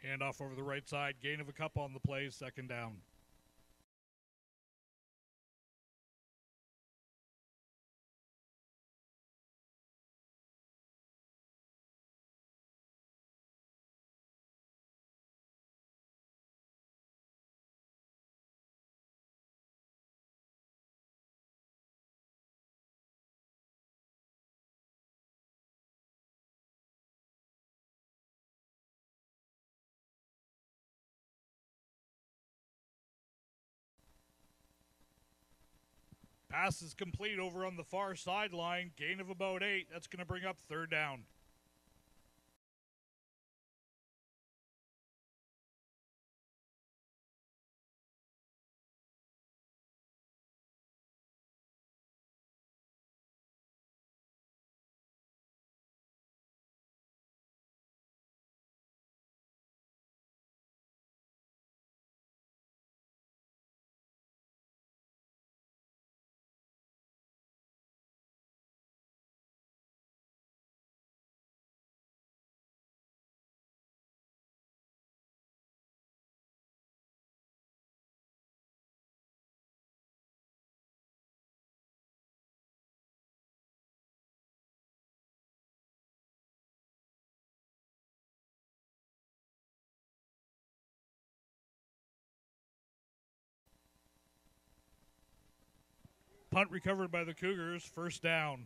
Hand off over the right side. Gain of a couple on the play. Second down. Pass is complete over on the far sideline. Gain of about 8. That's going to bring up third down. Punt recovered by the Cougars. First down.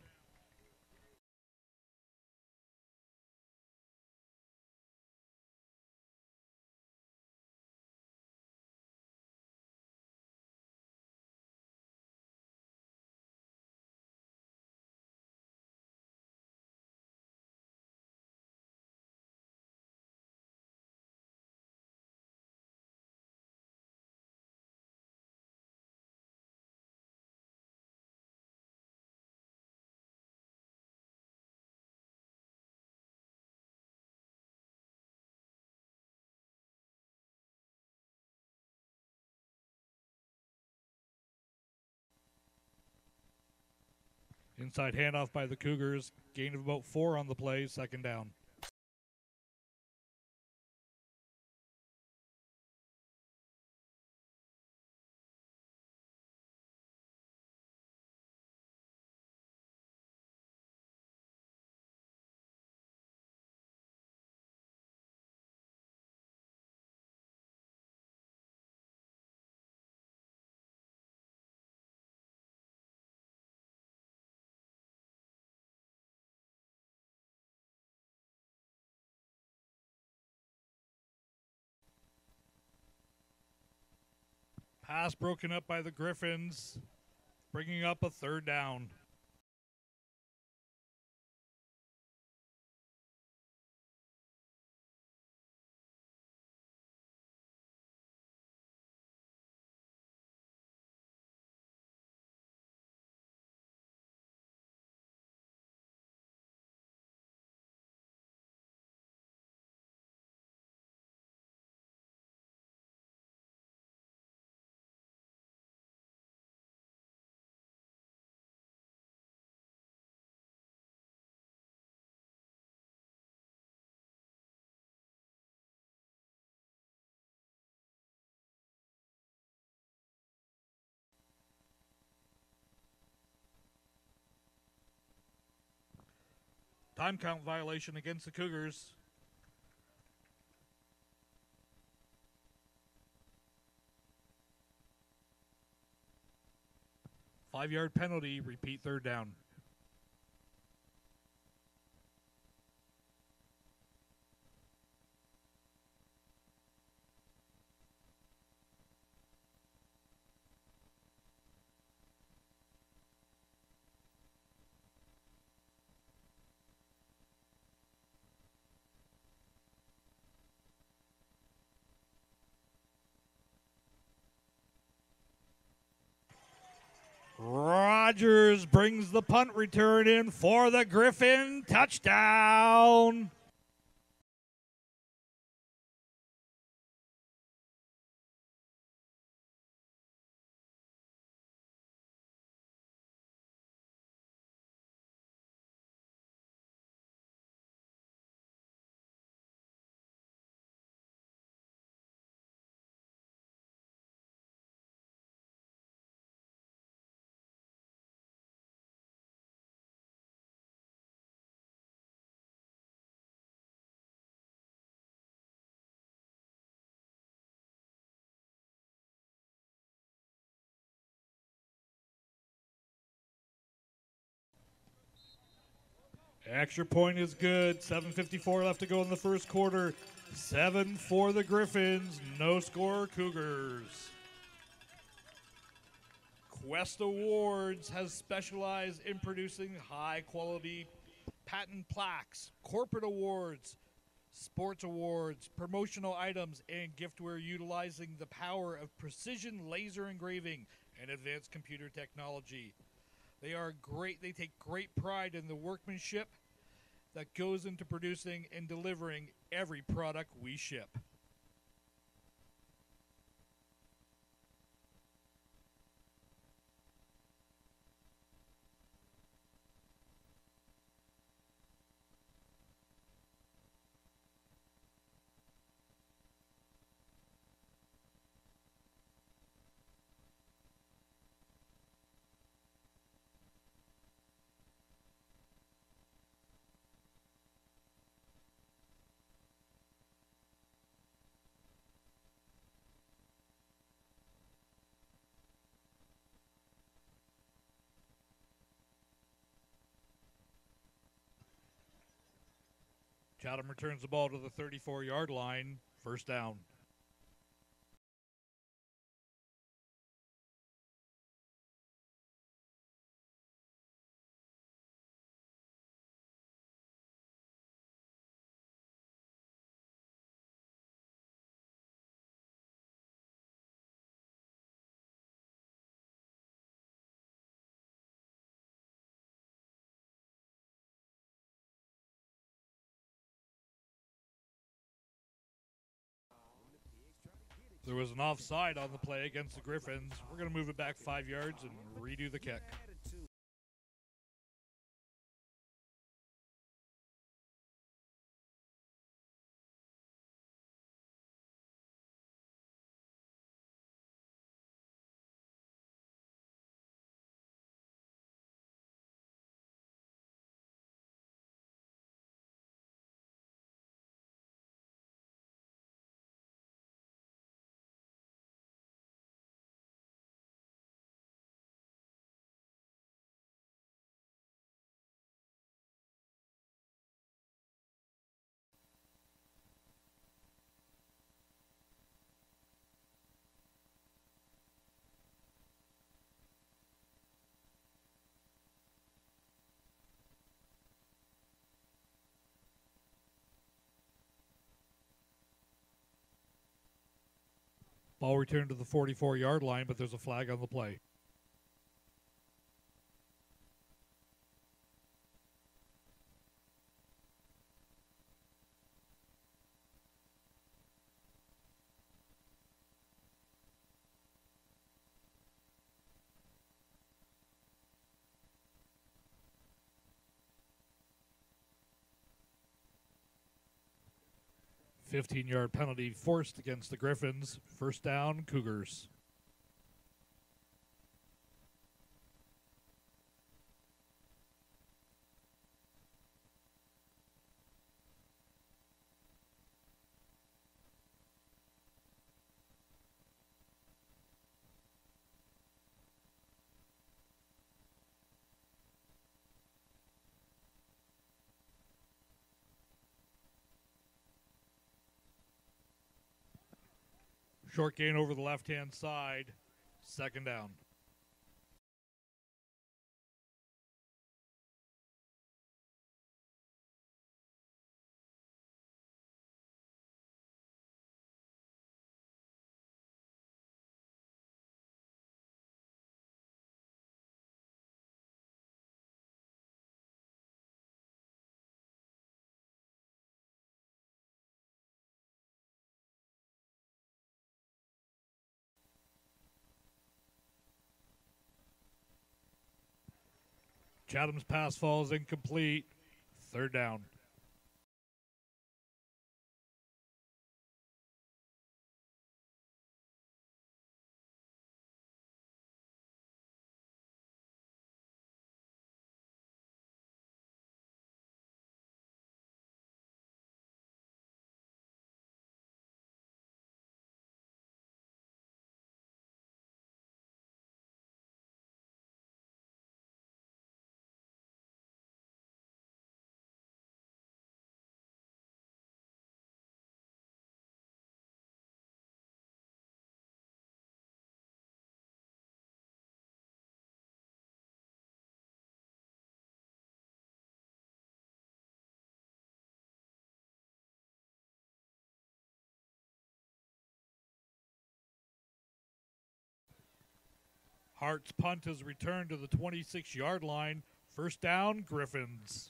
Inside handoff by the Cougars. Gain of about 4 on the play. Second down. Pass broken up by the Gryphons, bringing up a third down. Time count violation against the Cougars. Five-yard penalty. Repeat third down. Rogers brings the punt return in for the Gryphon. Touchdown. Extra point is good. 7:54 left to go in the first quarter. 7 for the Gryphons. No score, Cougars. Quest Awards has specialized in producing high-quality patent plaques, corporate awards, sports awards, promotional items, and giftware utilizing the power of precision laser engraving and advanced computer technology. They take great pride in the workmanship that goes into producing and delivering every product we ship. Chatham returns the ball to the 34-yard line. First down. There was an offside on the play against the Gryphons. We're going to move it back 5 yards and redo the kick. Ball returned to the 44-yard line, but there's a flag on the play. $15-yard penalty forced against the Gryphons. First down, Cougars. Short gain over the left-hand side. Second down. Chatham's pass falls incomplete. Third down. Hart's punt is returned to the 26-yard line. First down, Gryphons.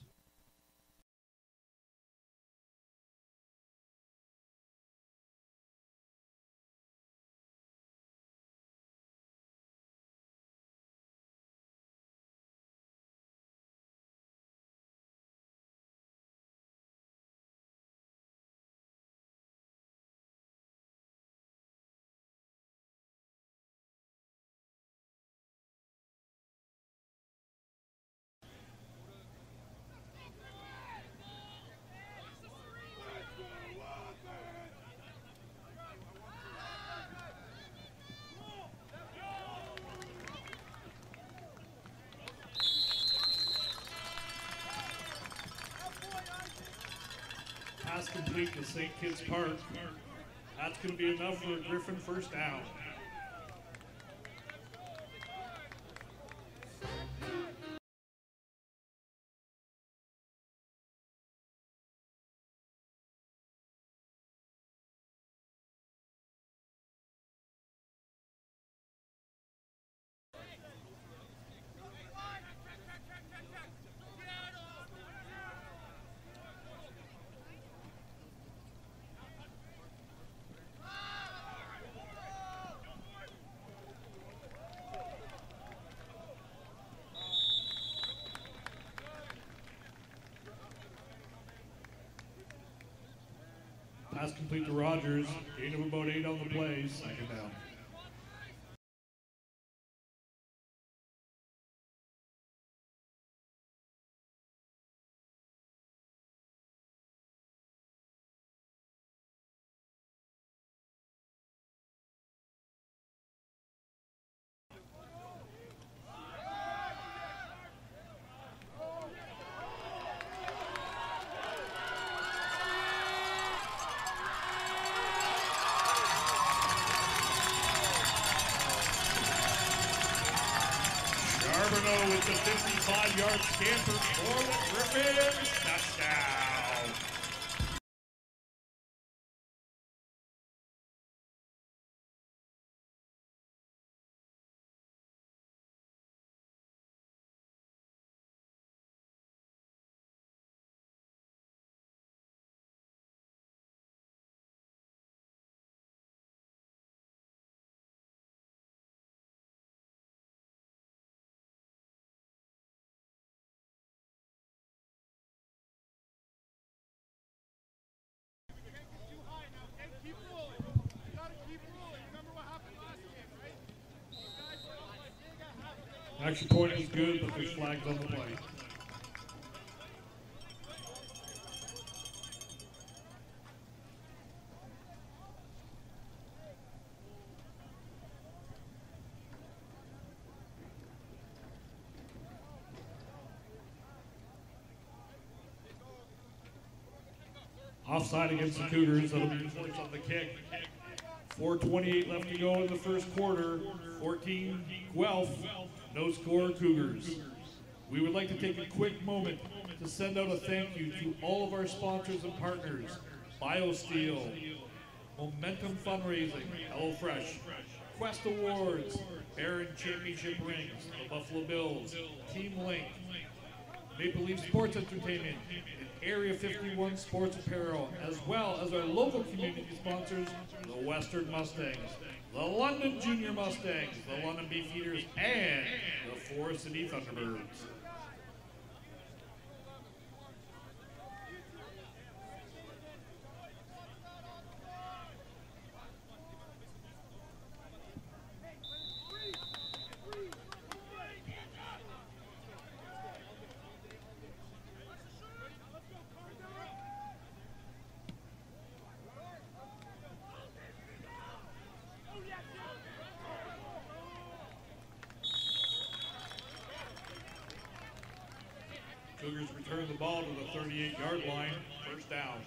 Pass complete to St. Kitts Park. That's going to be enough for a Gryphon first down. Pass complete to Rogers. Gain of about 8 on the play. Second down. With the 55-yard scamper for the Gryphons. Touchdown. Extra point is good, but there's flags on the play. Offside against the Cougars. That'll be points on the kick. 4:28 left to go in the first quarter. 14 Guelph. No score, Cougars. We would like to take a quick moment to send out a thank you to all of our sponsors and partners: BioSteel, Momentum Fundraising, HelloFresh, Quest Awards, Barron Championship Rings, the Buffalo Bills, Team Link, Maple Leaf Sports Entertainment, and Area 51 Sports Apparel, as well as our local community sponsors, the Western Mustangs, the London Junior Mustangs, the London Beefeaters, and the Forest City Thunderbirds. Cougars return the ball to the 38-yard line, first down.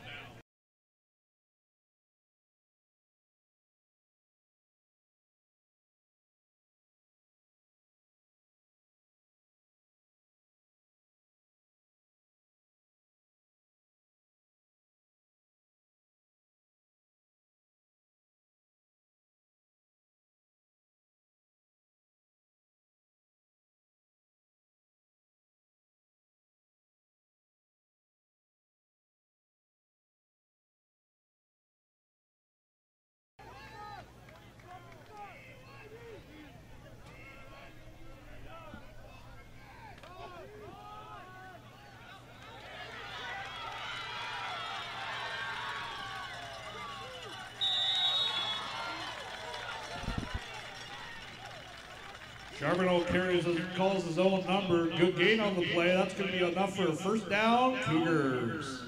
Charbonneau calls his own number. Good gain on the play. That's going to be enough for a first down, Cougars.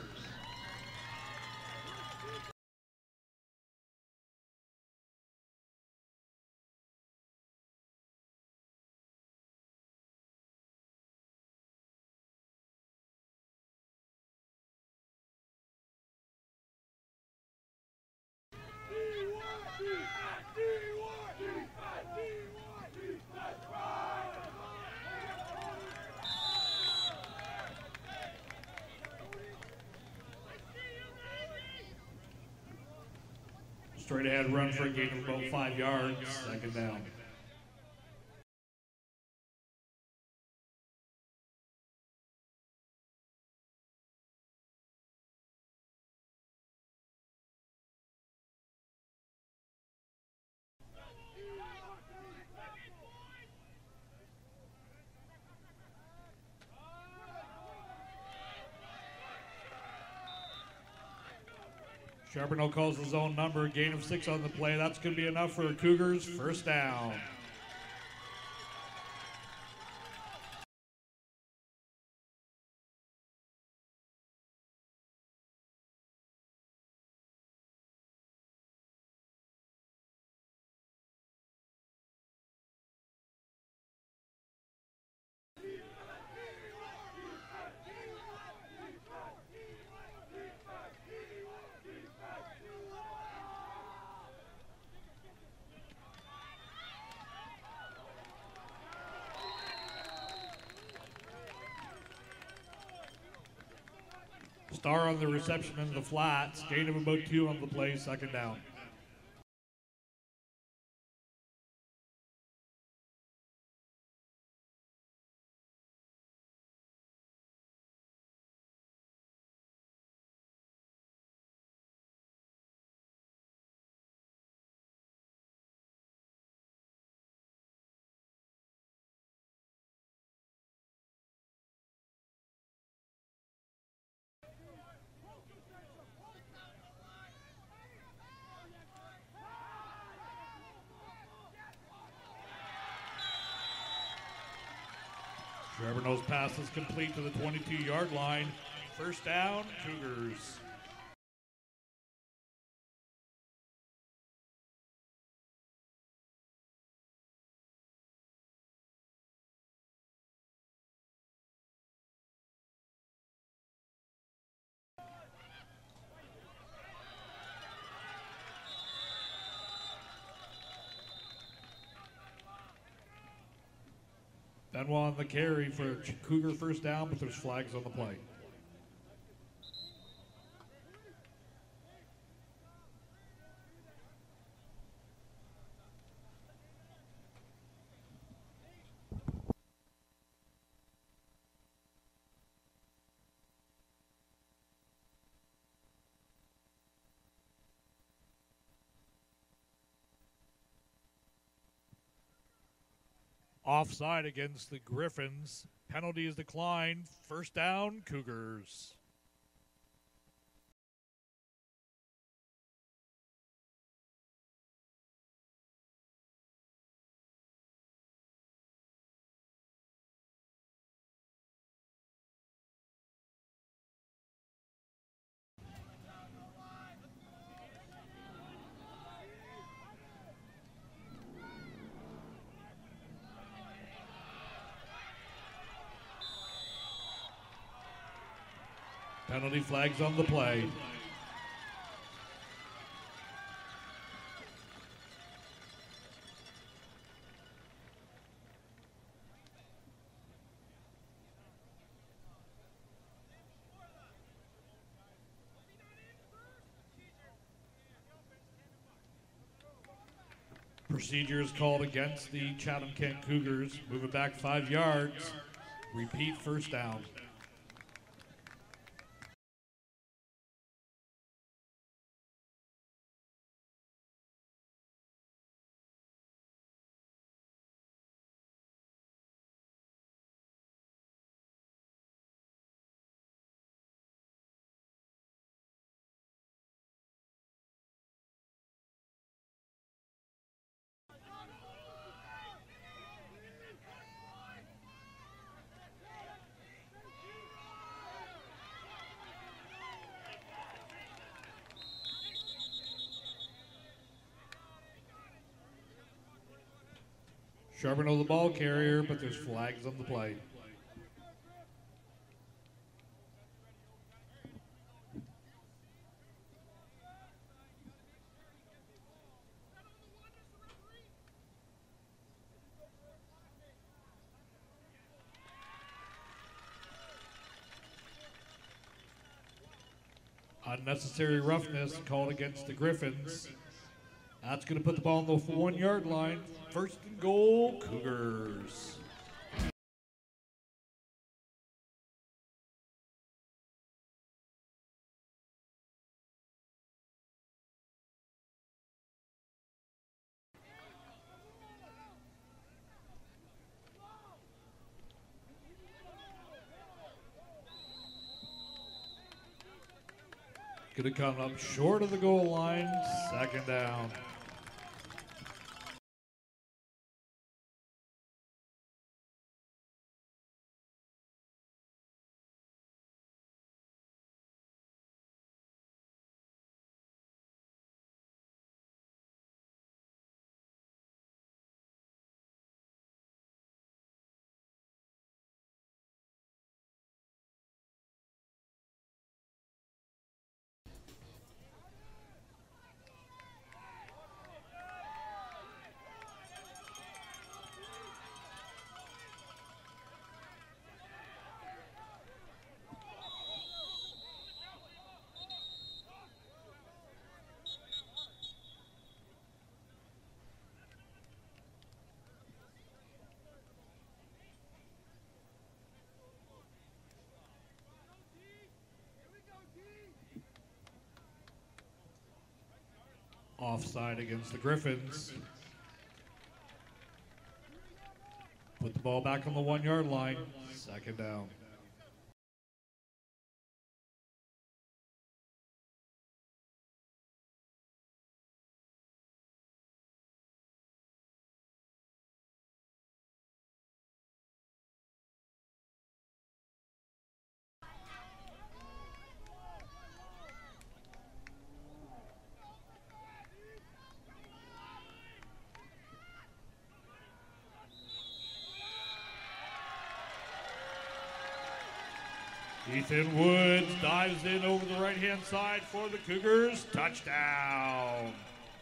Straight ahead run for a gain of about 5 yards, second down. Charbonneau calls his own number, gain of 6 on the play. That's going to be enough for Cougars, first down. Star on the reception in the flats. Gain of about 2 on the play, second down. Charbonneau's pass is complete to the 22-yard line. First down, Cougars. Benoit on the carry for Cougar first down, but there's flags on the play. Offside against the Gryphons. Penalty is declined. First down, Cougars. Penalty flags on the play. Procedure is called against the Chatham Kent Cougars. Move it back 5 yards. Repeat first down. Charbonneau the ball carrier, but there's flags on the play. Unnecessary roughness called against the Gryphons. That's going to put the ball on the 1 yard line. First and goal, Cougars. Going to come up short of the goal line, second down. Offside against the Gryphons. Put the ball back on the 1 yard line, second down. Ethan Woods dives in over the right-hand side for the Cougars. Touchdown.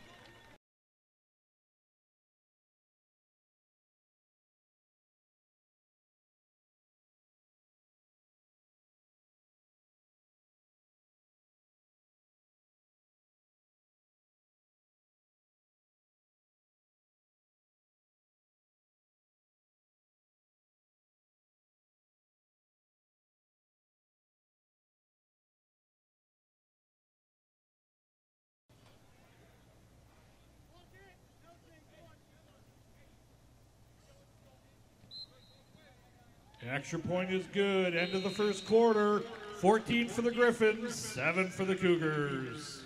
The extra point is good. End of the first quarter. 14 for the Gryphons, 7 for the Cougars.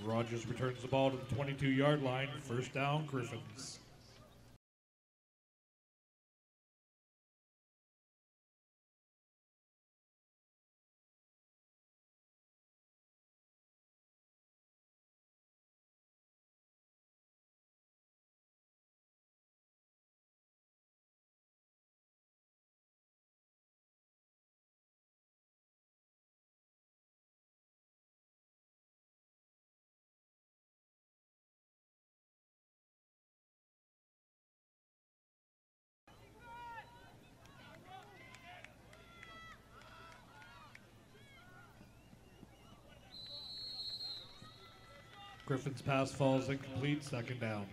Rogers returns the ball to the 22-yard line. First down, Gryphons. Griffin's pass falls incomplete, second down.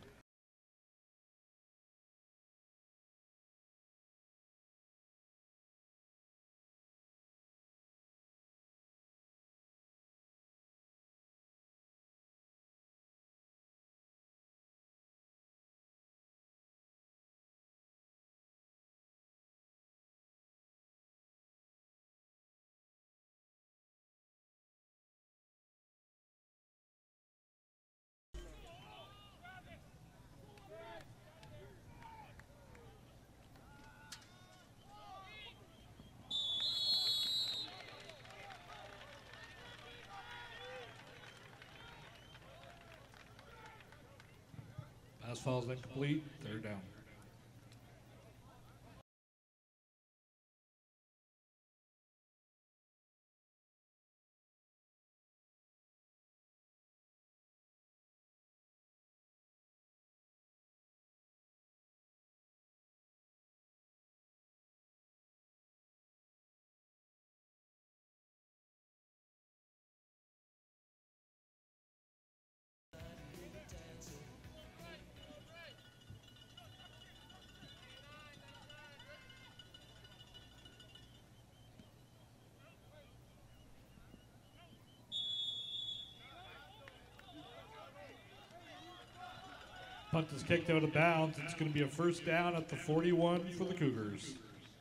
Pass falls incomplete, third down. Punt is kicked out of bounds. It's going to be a first down at the 41 for the Cougars.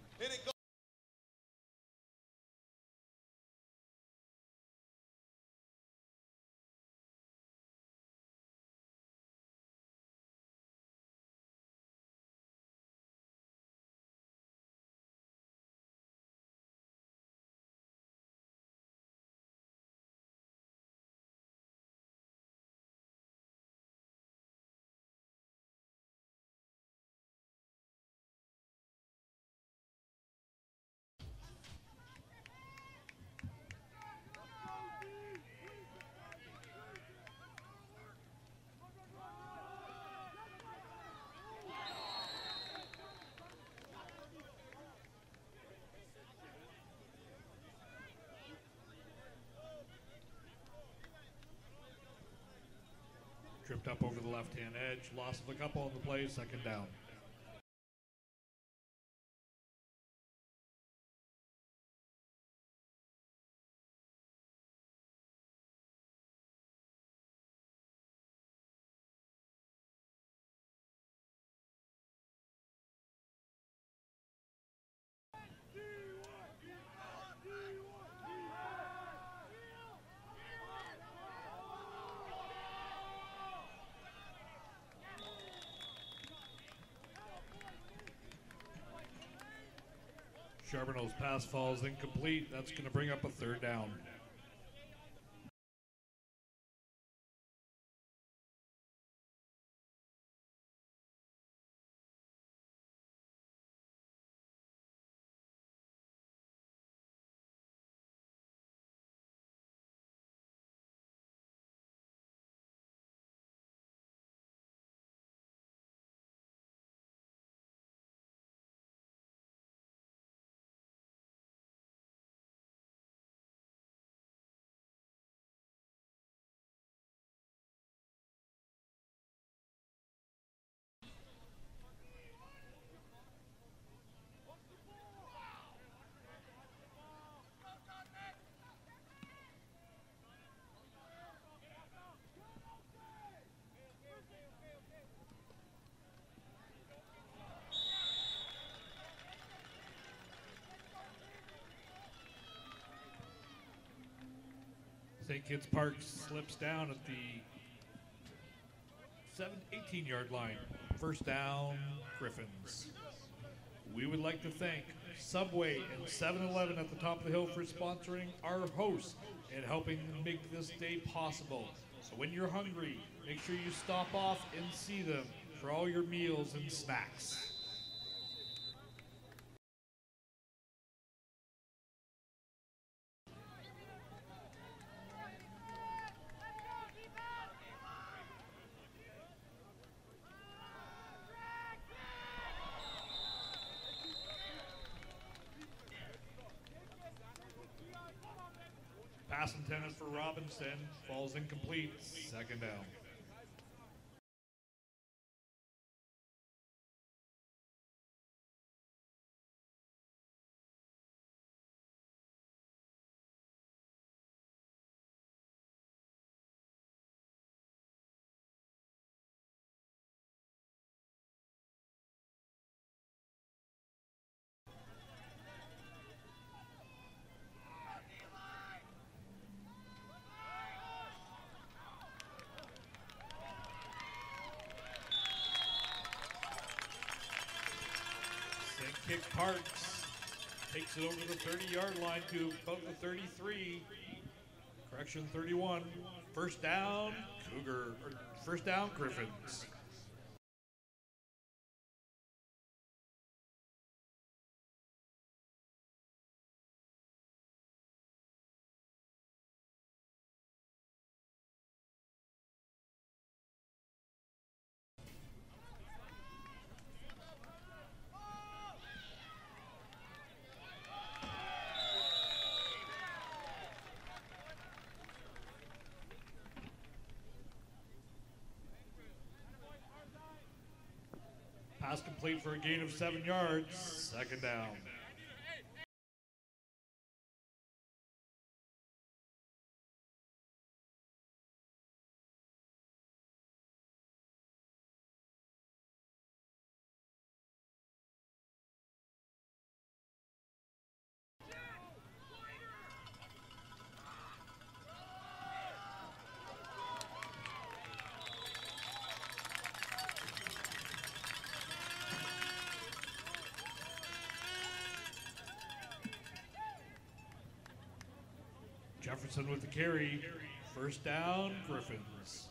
Tripped up over the left-hand edge, loss of a couple on the play, second down. Charbonneau's pass falls incomplete. That's going to bring up a third down. St. Kitts Park slips down at the 18-yard line. First down, Gryphons. We would like to thank Subway and 7-Eleven at the top of the hill for sponsoring our hosts and helping make this day possible. So when you're hungry, make sure you stop off and see them for all your meals and snacks. Pass intended for Robinson, falls incomplete, second down. St. Kitts Parks takes it over the 30-yard line to about the 33. Correction, 31. First down, first down, Gryphons. Pass complete for a gain of 7 yards, second down. Jefferson with the carry. First down, Gryphons.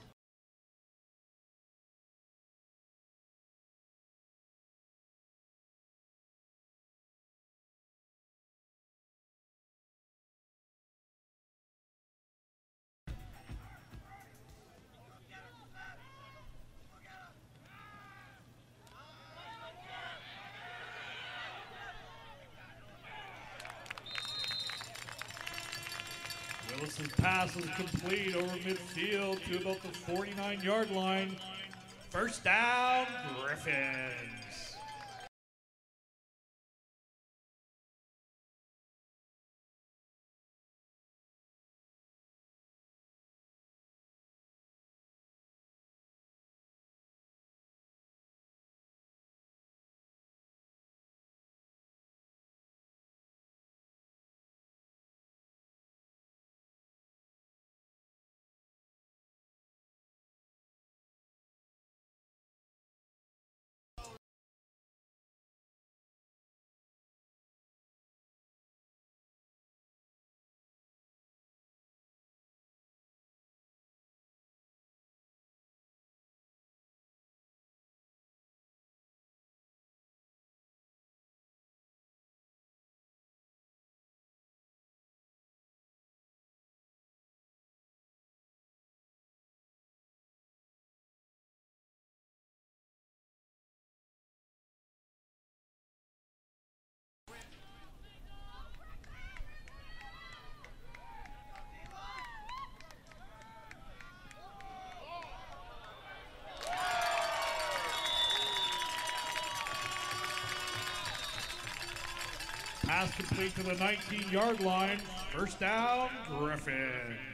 Willis's pass is complete over midfield to about the 49-yard line. First down, Gryphons. Pass complete to the 19-yard line. First down, Gryphons.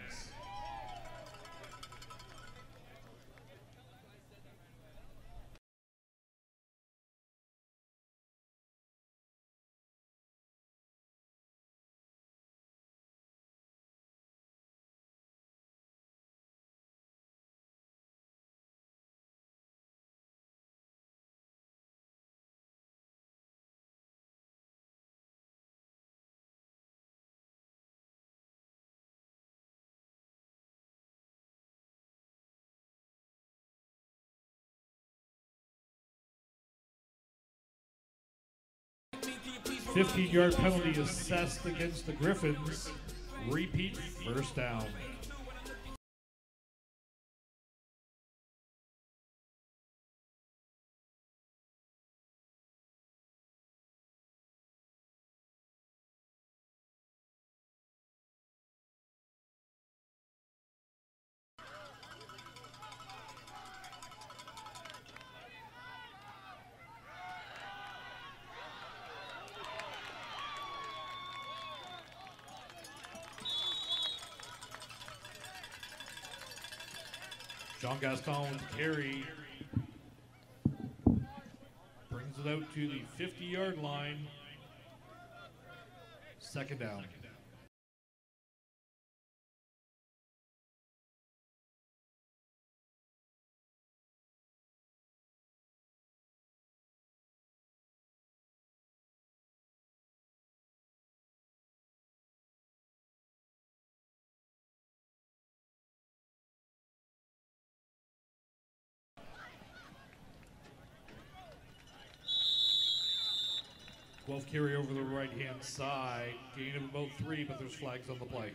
15-yard penalty assessed against the Gryphons. Repeat first down. Jean Gaston with the carry. Brings it out to the 50-yard line. Second down. Guelph carry over the right-hand side. Gain of about 3, but there's flags on the play.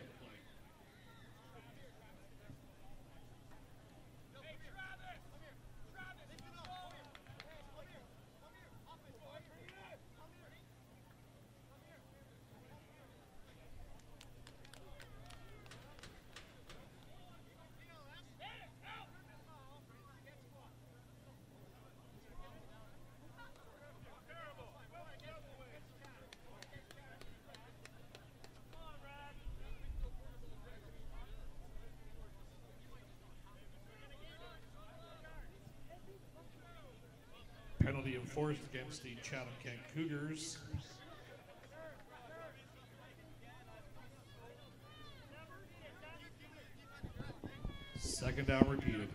Penalty enforced against the Chatham Kent Cougars. Second down repeated.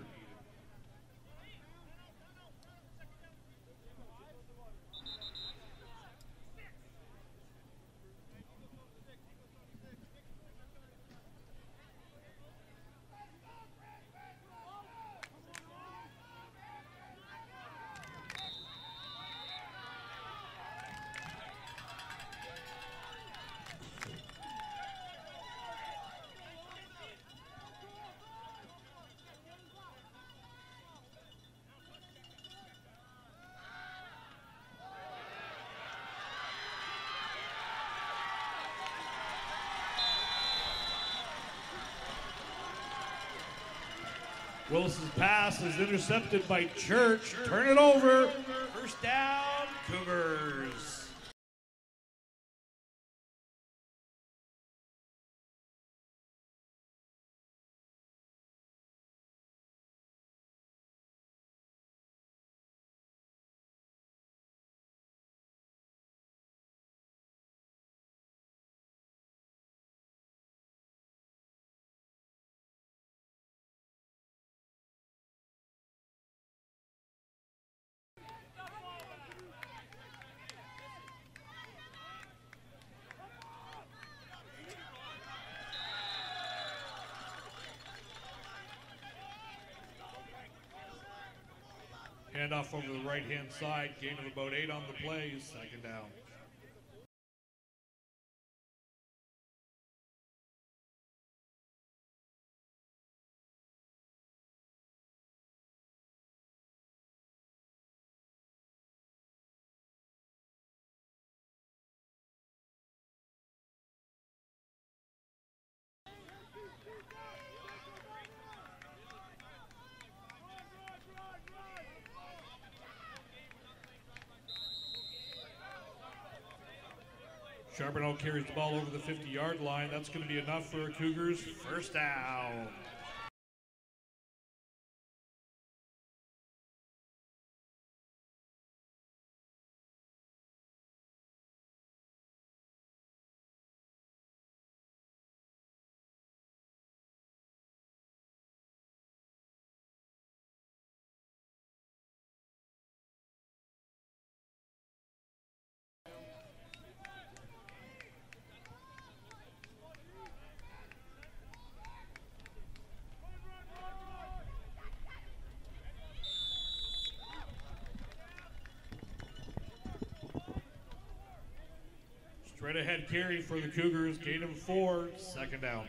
Willis's pass is intercepted by Church. Turn it over. First down, Cougars. Handoff over the right-hand side. Gain of about 8 on the play. Second down. Charbonneau carries the ball over the 50-yard line. That's going to be enough for Cougars. First down. Straight ahead carry for the Cougars, gain of 4, second down.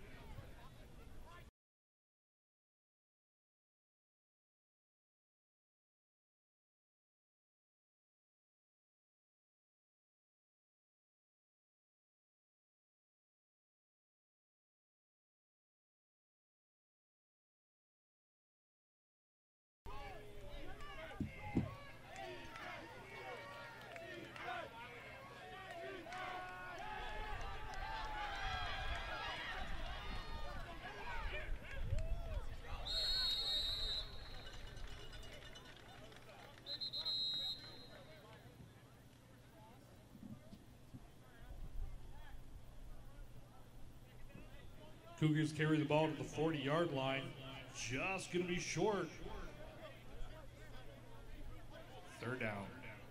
Cougars carry the ball to the 40-yard line. Just going to be short. Third down.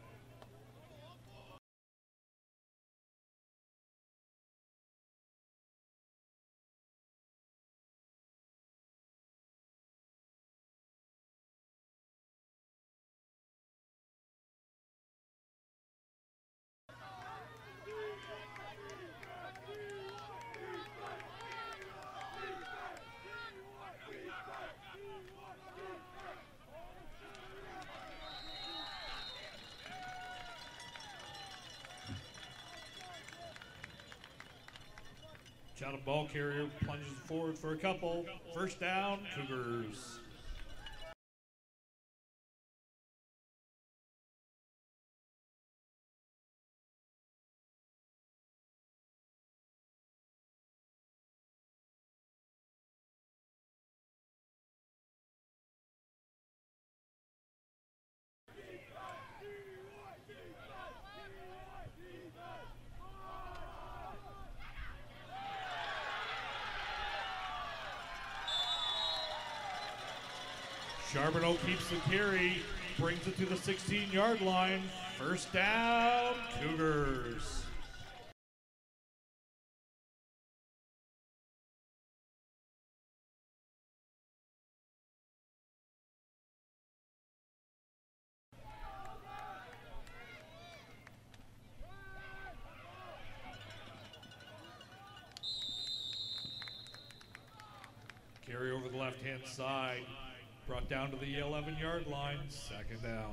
Chatham ball carrier plunges forward for a couple. First down, Cougars. Charbonneau keeps the carry, brings it to the 16-yard line. First down, Cougars. Carry over the left-hand side. Brought down to the 11-yard line, second down.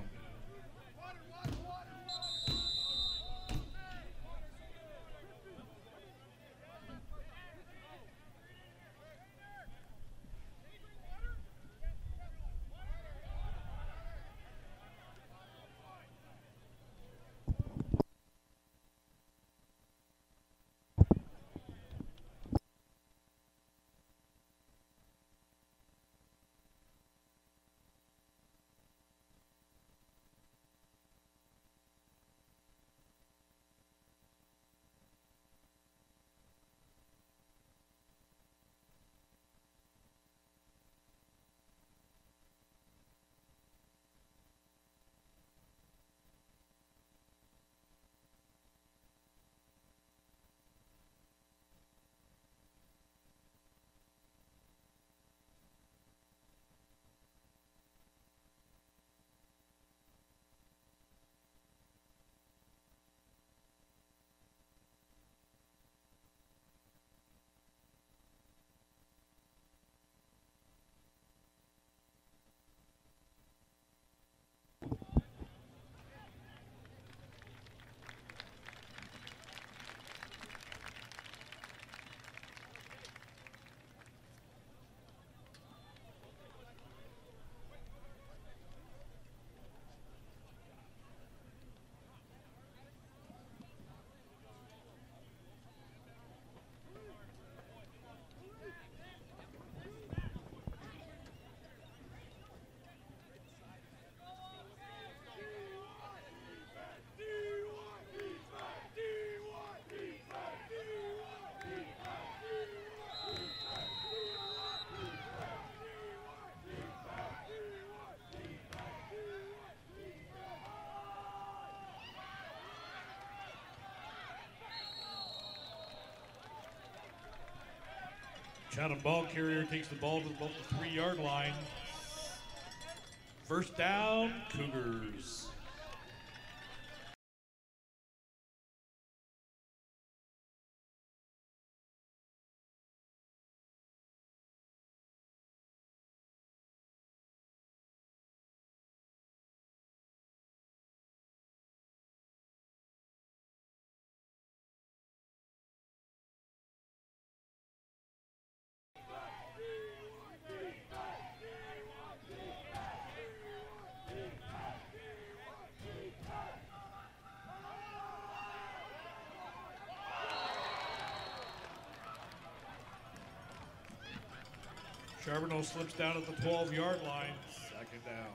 Chatham ball carrier takes the ball to about the 3-yard line. First down, Cougars. Charbonneau slips down at the 12-yard line. Second down.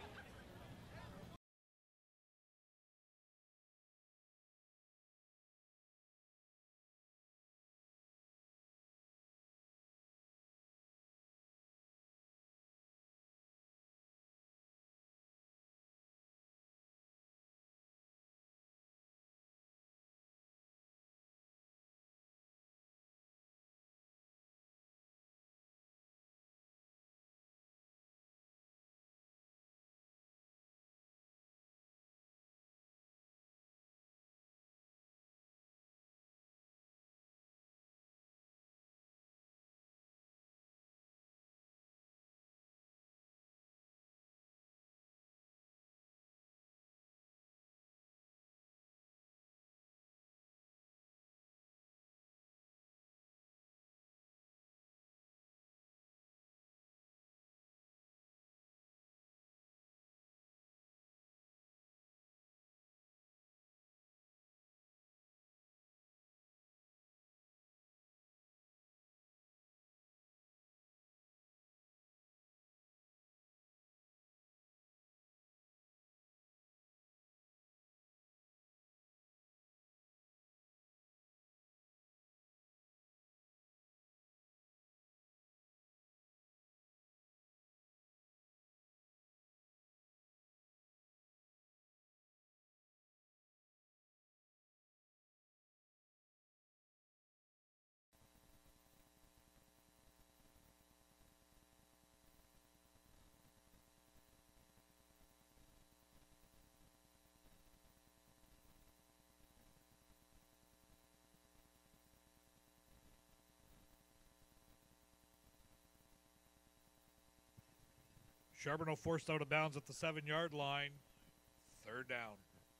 Charbonneau forced out of bounds at the 7-yard line. Third down.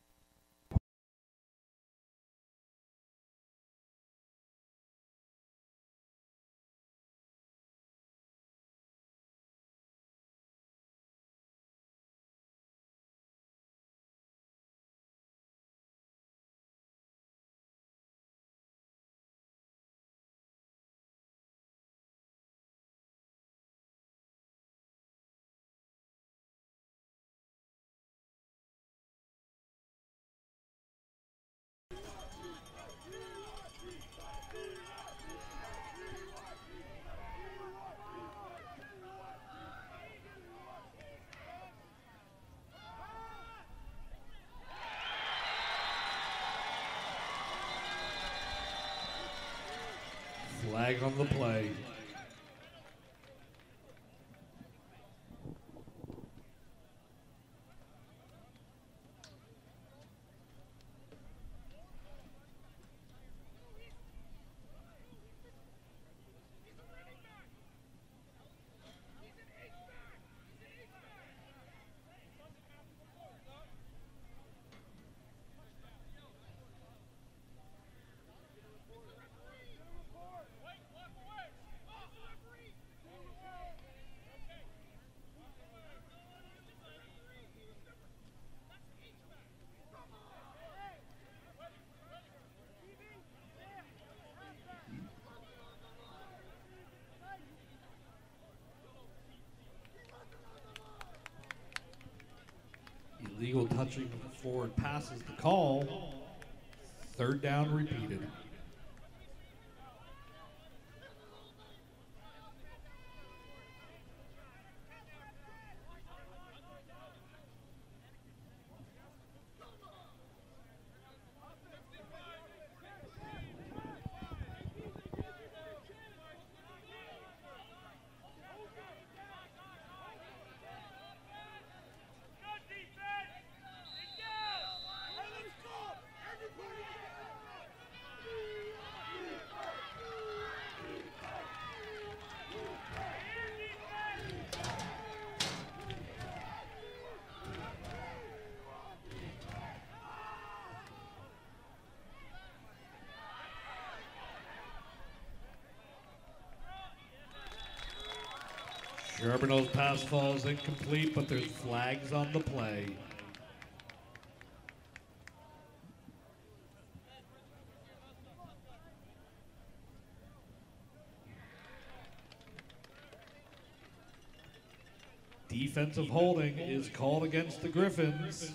Flag on the play. Illegal touching forward passes the call. Third down repeated. Charbonneau's pass falls incomplete, but there's flags on the play. Defensive holding is called against the Gryphons.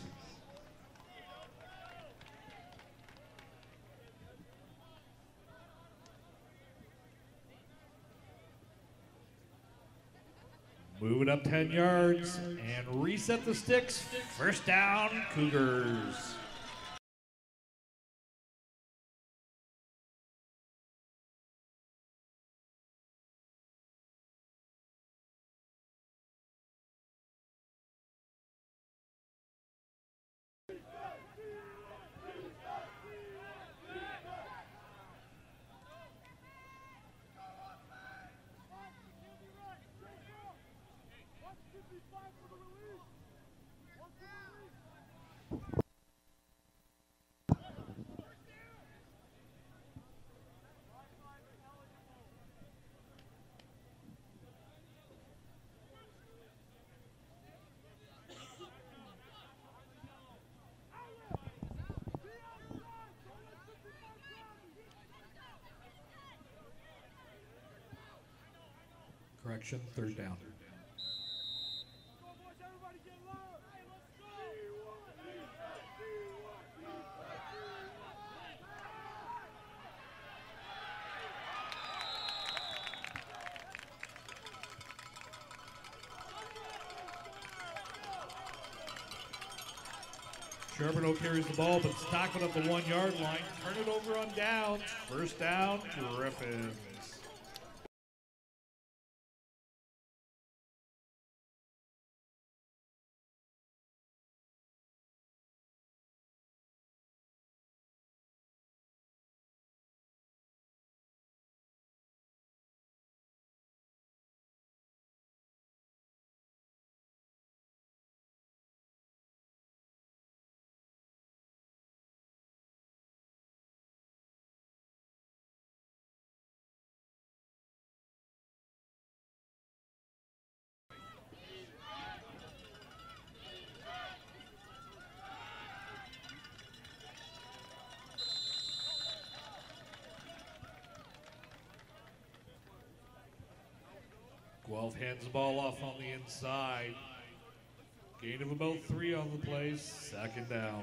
Move it up 10 yards and reset the sticks. First down, Cougars. Correction, third down. Charbonneau carries the ball, but it's tackled at the 1 yard line. Turn it over on downs. First down, Gryphons. Guelph hands the ball off on the inside. Gain of about 3 on the play, second down.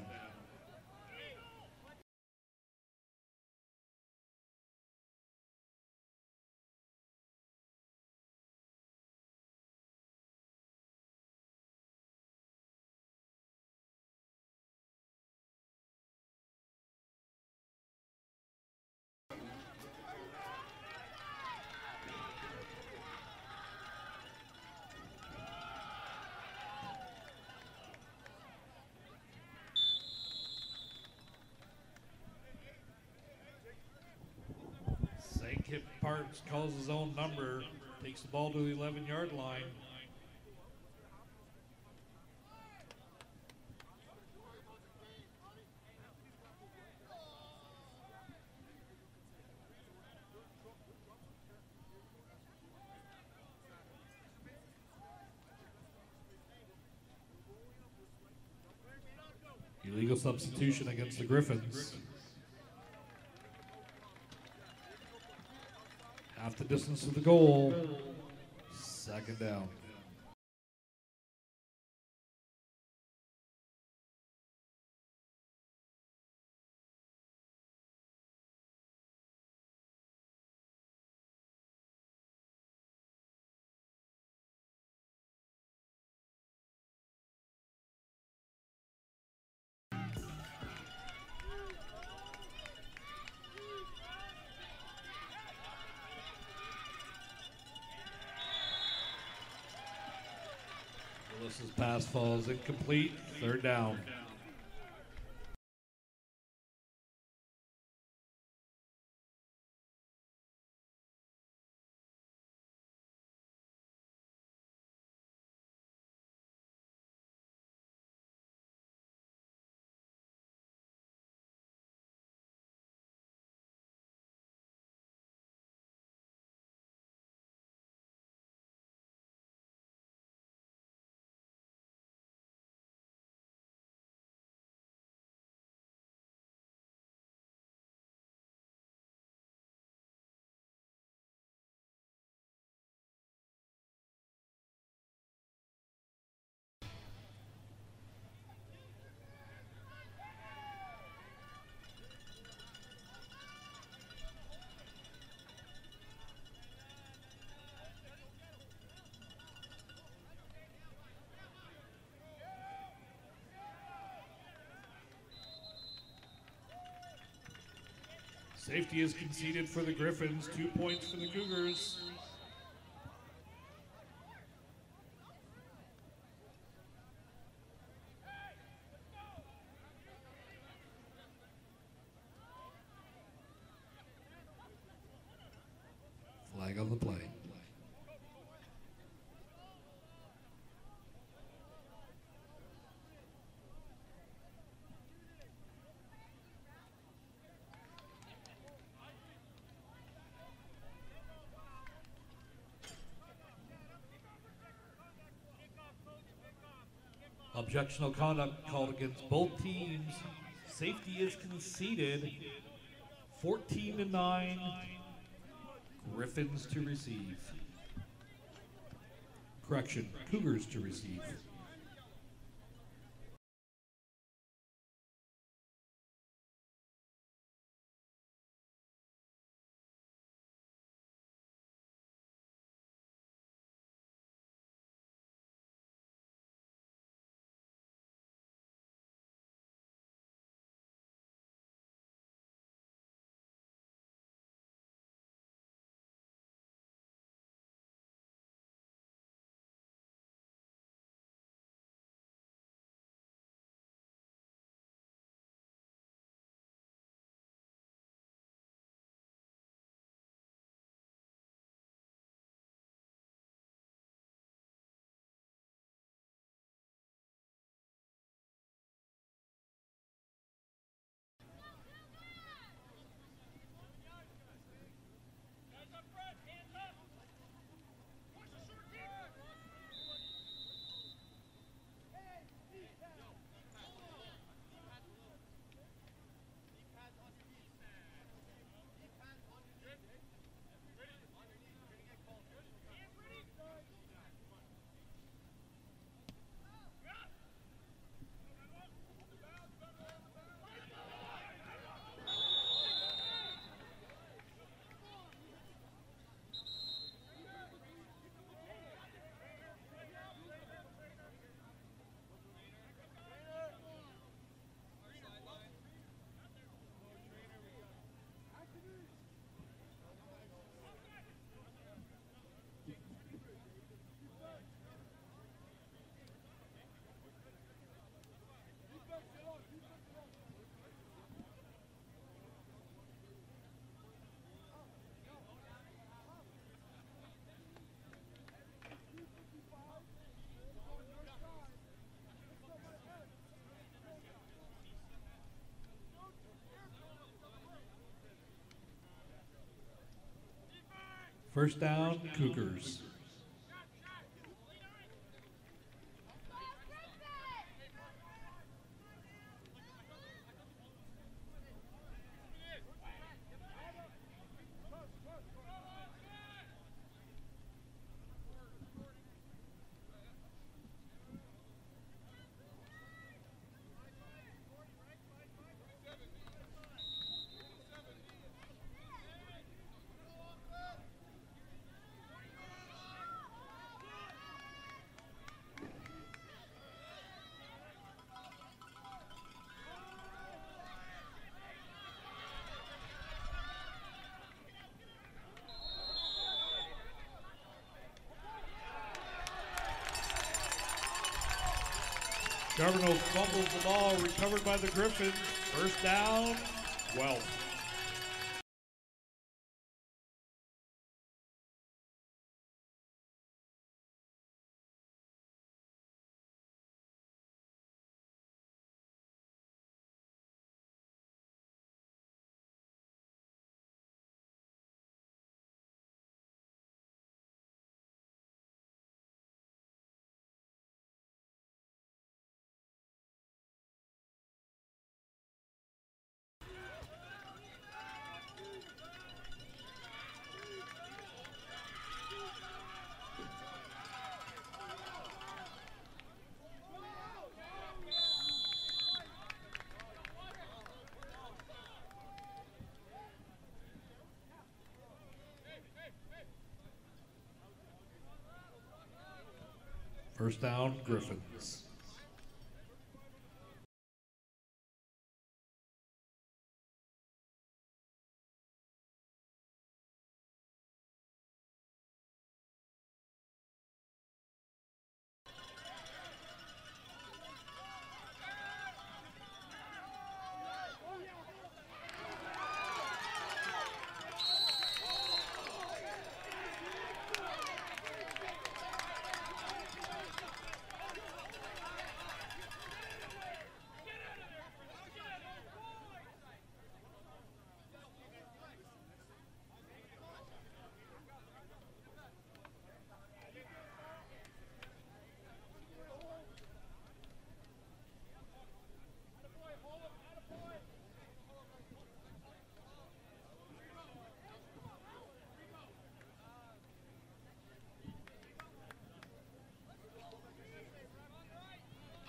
Kip Parks calls his own number, takes the ball to the 11-yard line. Illegal substitution against the Gryphons. Half the distance to the goal. Second down. Willis's pass falls incomplete. Third down. Safety is conceded for the Gryphons, 2 points for the Cougars. Flag on the play. Objectional conduct called against both teams. Safety is conceded. 14-9. Gryphons to receive. Correction, Cougars to receive. First down, Cougars. Governor fumbles the ball, recovered by the Gryphons. First down, Guelph. First down, Gryphons.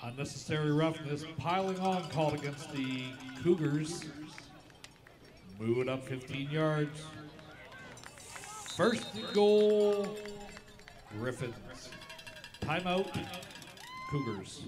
Unnecessary roughness, piling on called against the Cougars. Move it up 15 yards. First and goal, Gryphons. Timeout, Cougars.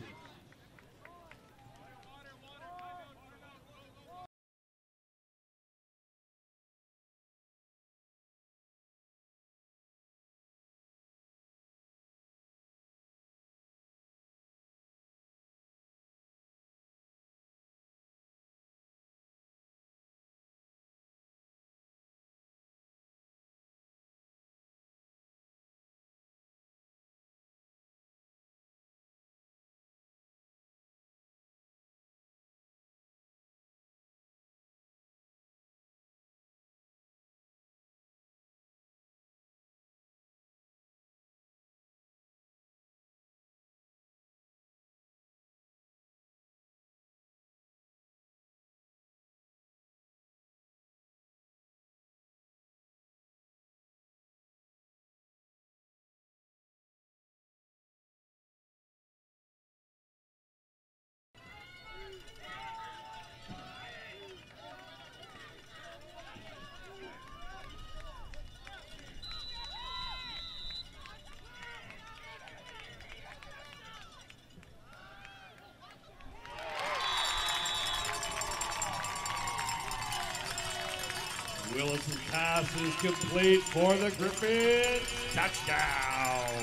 Willis's pass is complete for the Gryphons. Touchdown.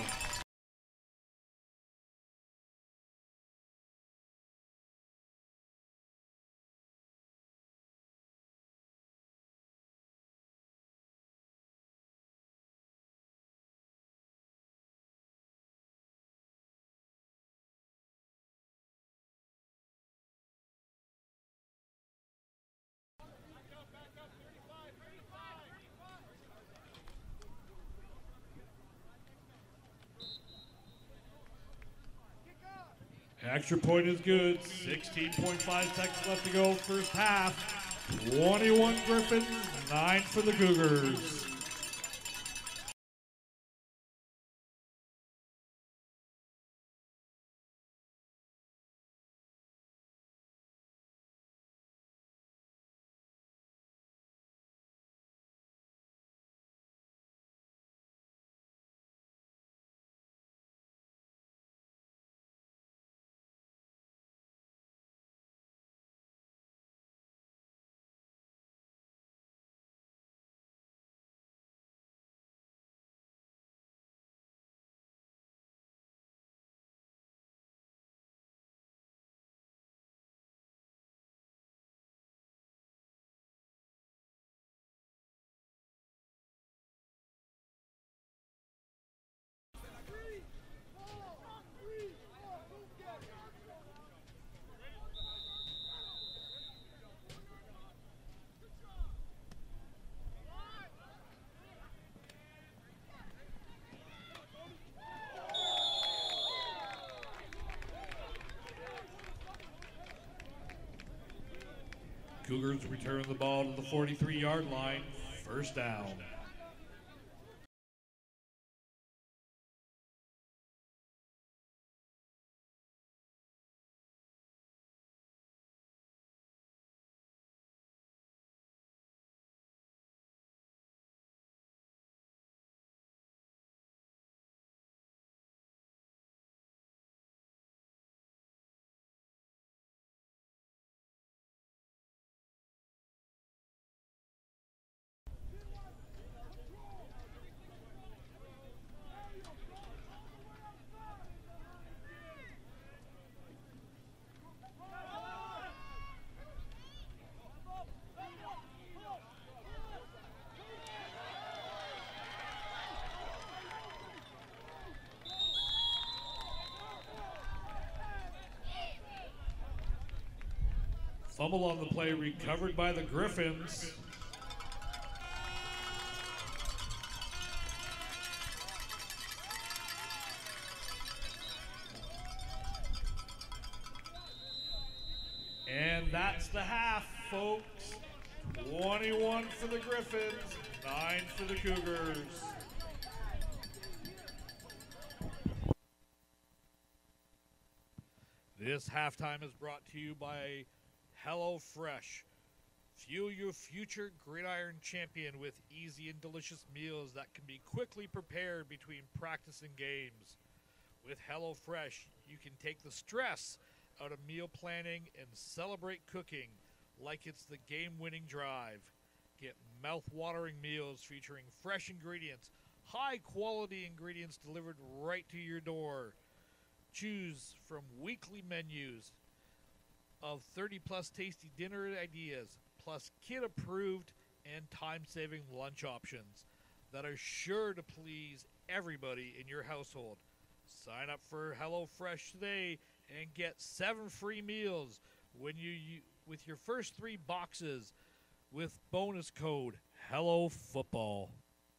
Extra point is good. 16.5 seconds left to go, first half. 21 Gryphons, 9 for the Cougars. Cougars return the ball to the 43-yard line, first down. Fumble on the play, recovered by the Gryphons. And that's the half, folks. 21 for the Gryphons, 9 for the Cougars. This halftime is brought to you by HelloFresh. Fuel your future gridiron champion with easy and delicious meals that can be quickly prepared between practice and games. With HelloFresh, you can take the stress out of meal planning and celebrate cooking like it's the game-winning drive. Get mouth-watering meals featuring fresh ingredients, high-quality ingredients delivered right to your door. Choose from weekly menus of 30-plus tasty dinner ideas, plus kid-approved and time-saving lunch options that are sure to please everybody in your household. Sign up for HelloFresh today and get 7 free meals when with your first 3 boxes with bonus code HelloFootball.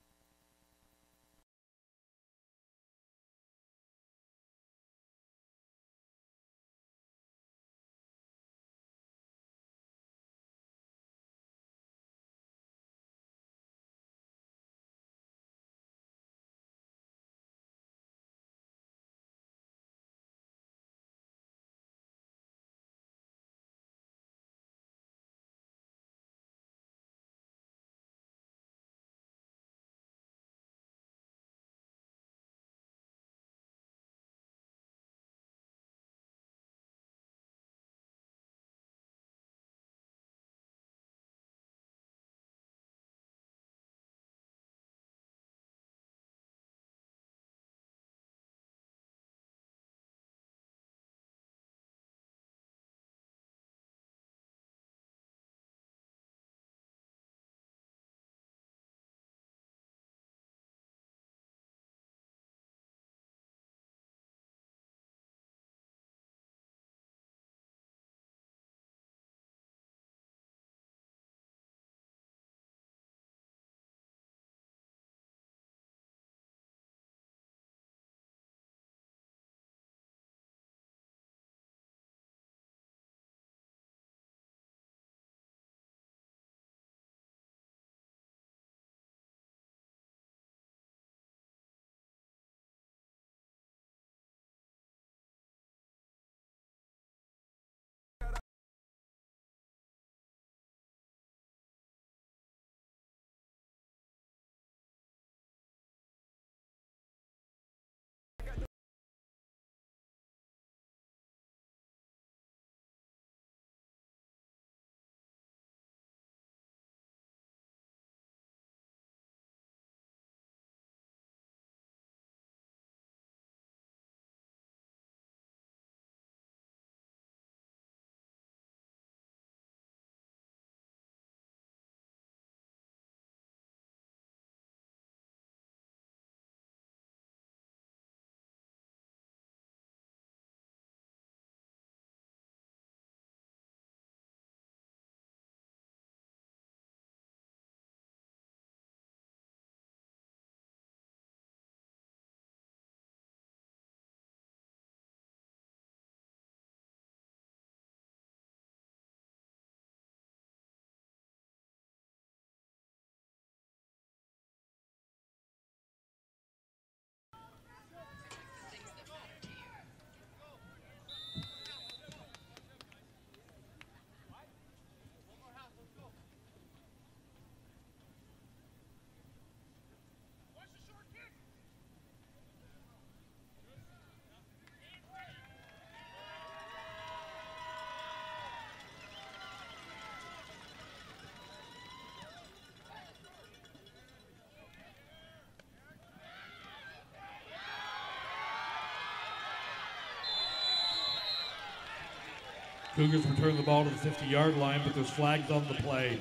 Cougars return the ball to the 50-yard line, but there's flags on the play.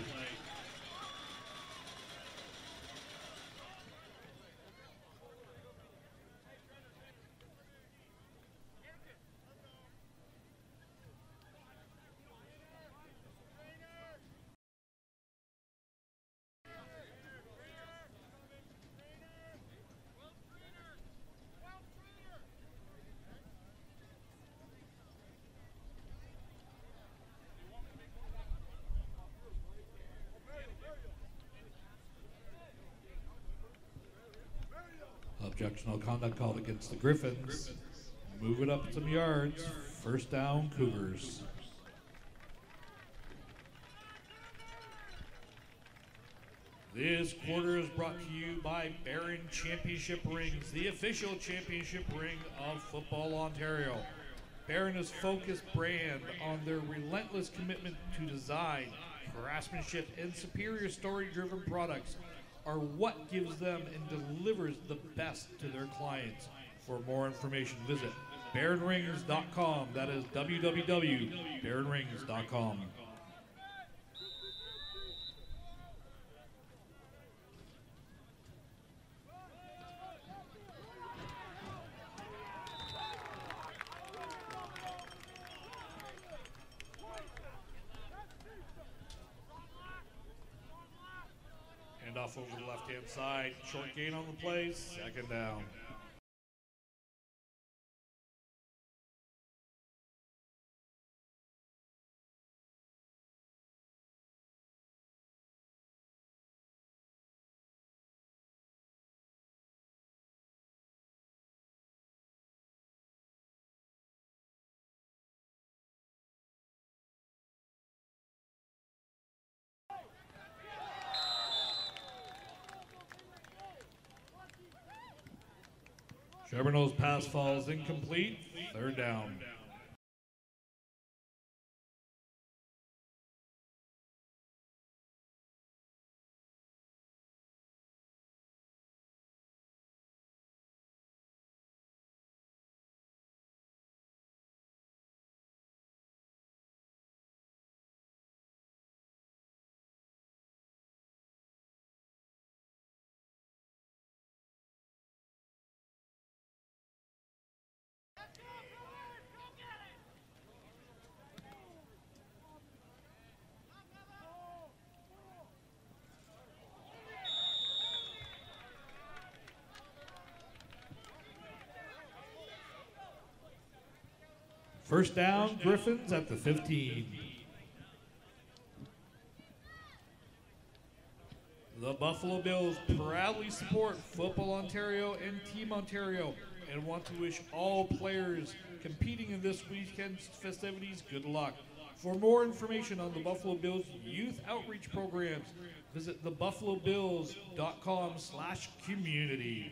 Objectional conduct called against the Gryphons. Move it up some yards. First down, Cougars. This quarter is brought to you by Barron Championship Rings, the official championship ring of Football Ontario. Barron is focused brand on their relentless commitment to design, craftsmanship, and superior story-driven products are what gives them and delivers the best to their clients. For more information, visit barronrings.com. That is www.barronrings.com. Off over the left-hand side. Short gain on the play. Second down. Charbonneau's pass falls incomplete. Third down. First down, Gryphons at the 15. The Buffalo Bills proudly support Football Ontario and Team Ontario and want to wish all players competing in this weekend's festivities good luck. For more information on the Buffalo Bills youth outreach programs, visit thebuffalobills.com/community.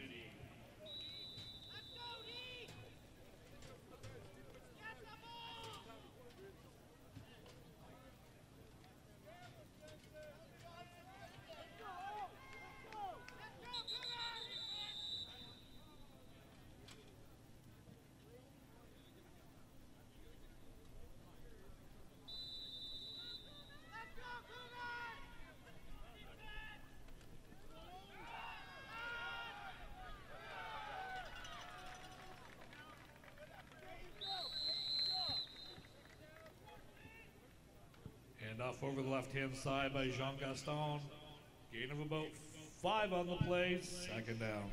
Off over the left-hand side by Jean Gaston. Gain of about 5 on the play. Second down.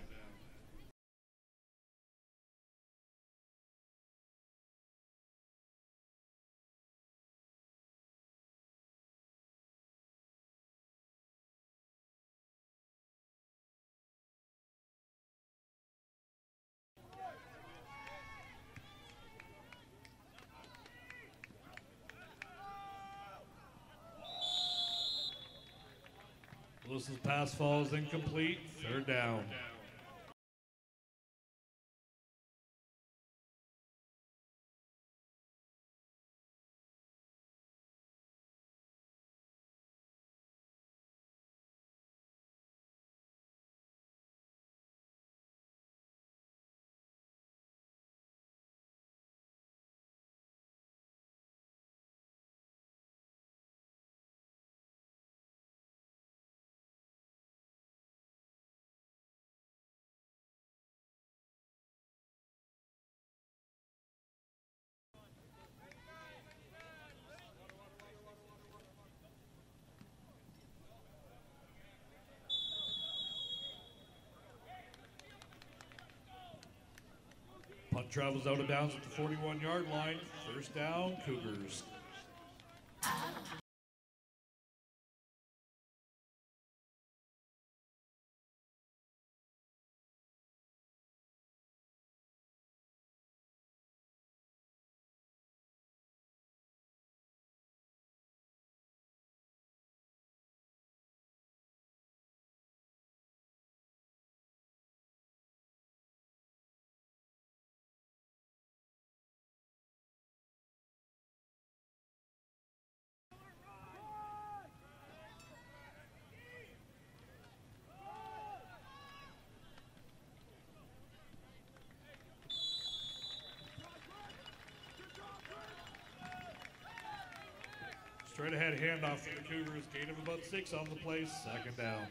Lewis's pass falls incomplete. Third down. Punt travels out of bounds at the 41-yard line. First down, Cougars. Straight ahead handoff for the Cougars. Gain of about 6 on the play. Second down.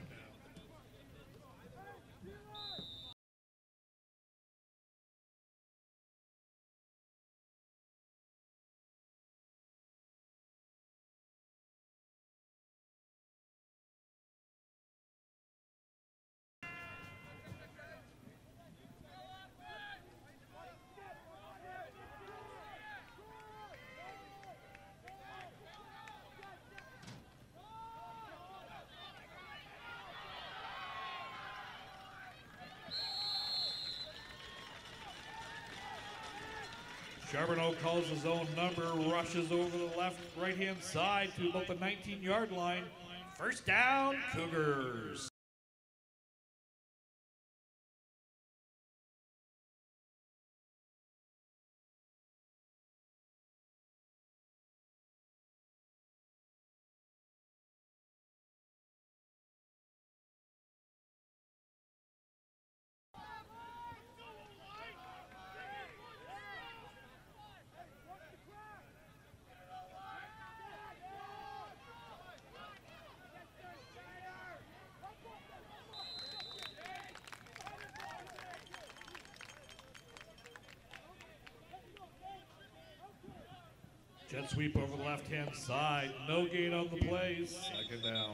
Charbonneau calls his own number, rushes over the right-hand side to about the 19-yard line. First down, Cougars. Jet sweep over the left-hand side. No gain on the play. Second down.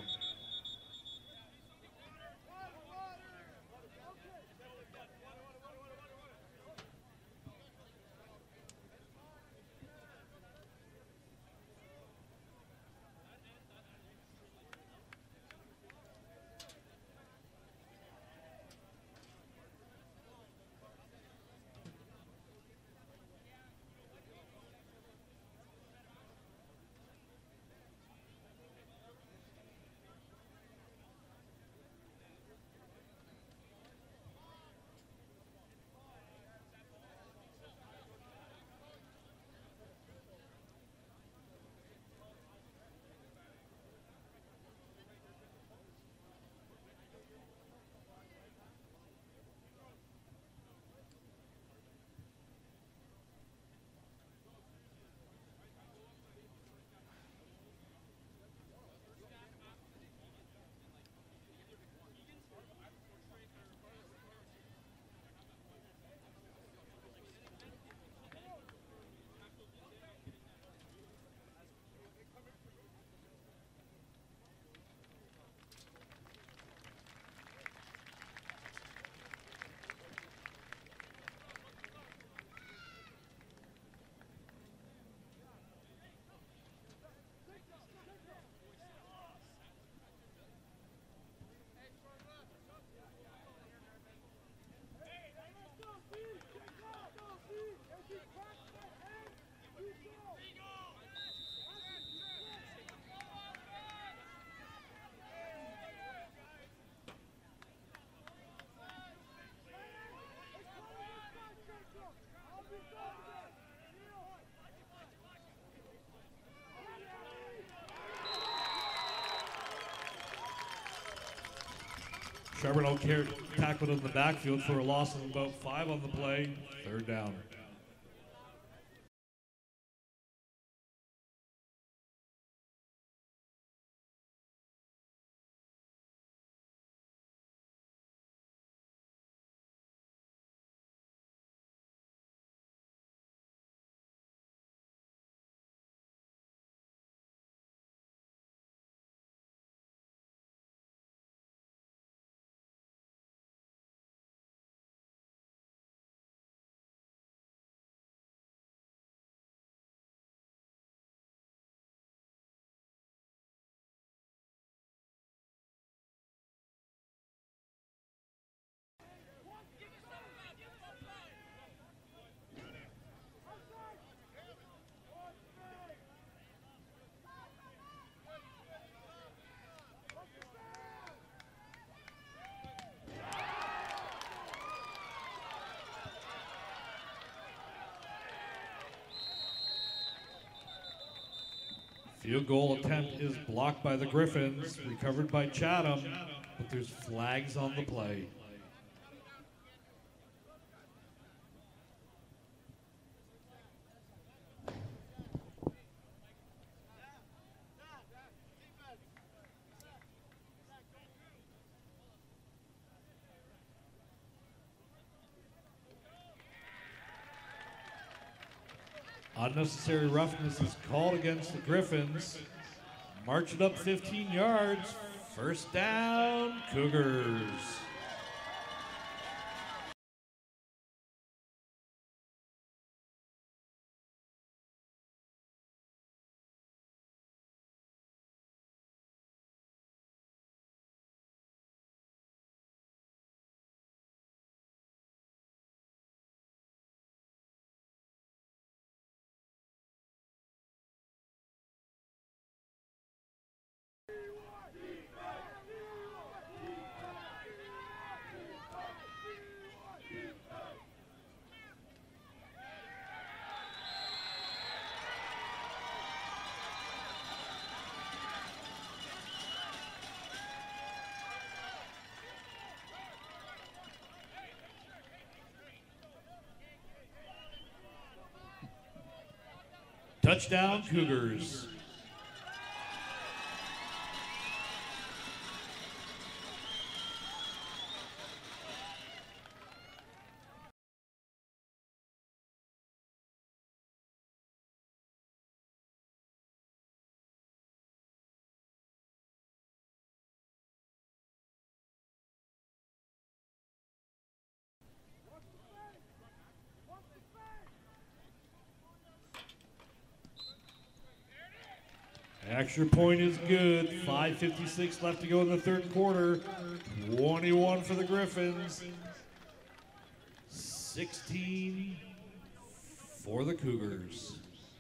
Charbonneau tackled in the backfield for a loss of about 5 on the play. Third down. Field goal attempt is blocked by the Gryphons, recovered by Chatham, but there's flags on the play. Unnecessary roughness is called against the Gryphons. March it up 15 yards. First down, Cougars. Touchdown, Cougars. Extra point is good. 5:56 left to go in the third quarter. 21 for the Gryphons. 16 for the Cougars.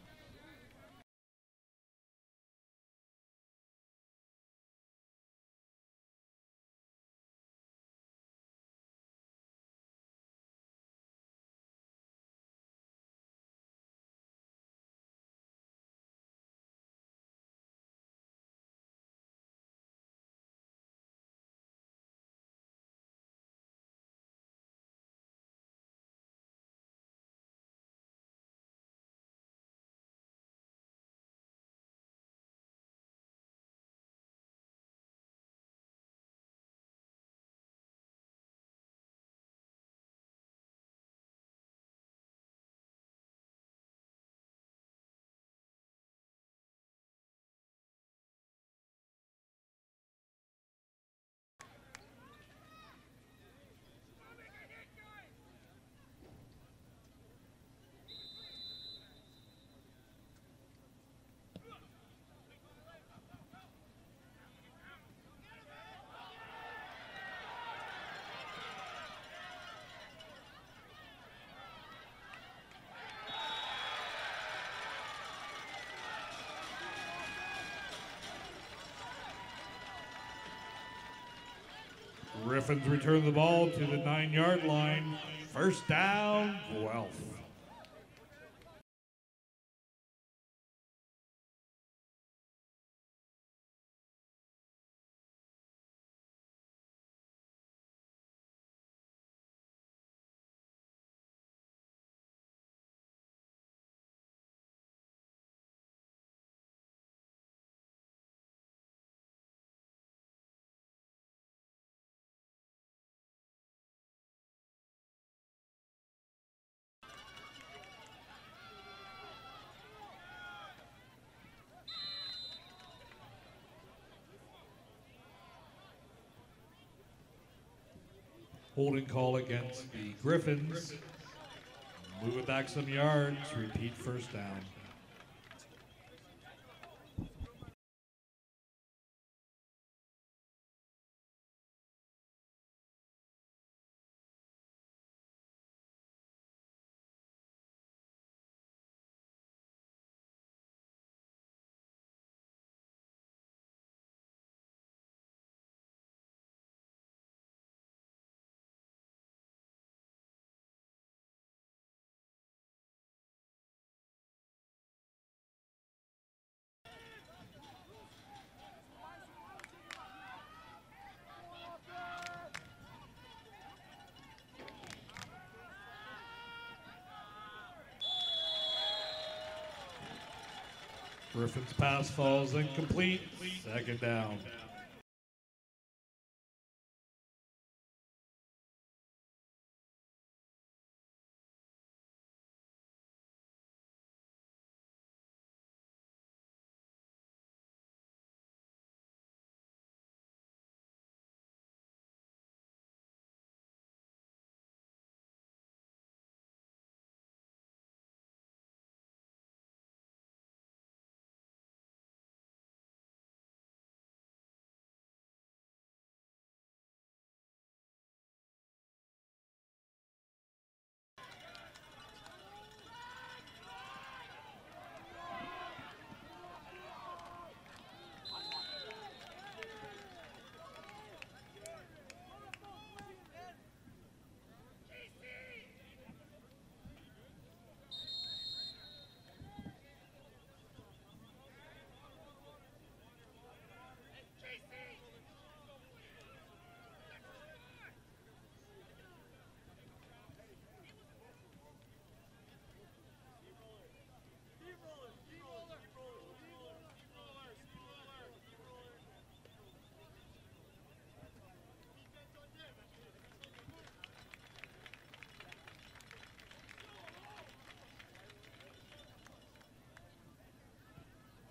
Gryphons return the ball to the 9-yard line. First down, Guelph. Holding call against the Gryphons. Move it back some yards, repeat first down. Gryphons pass falls incomplete. Second down.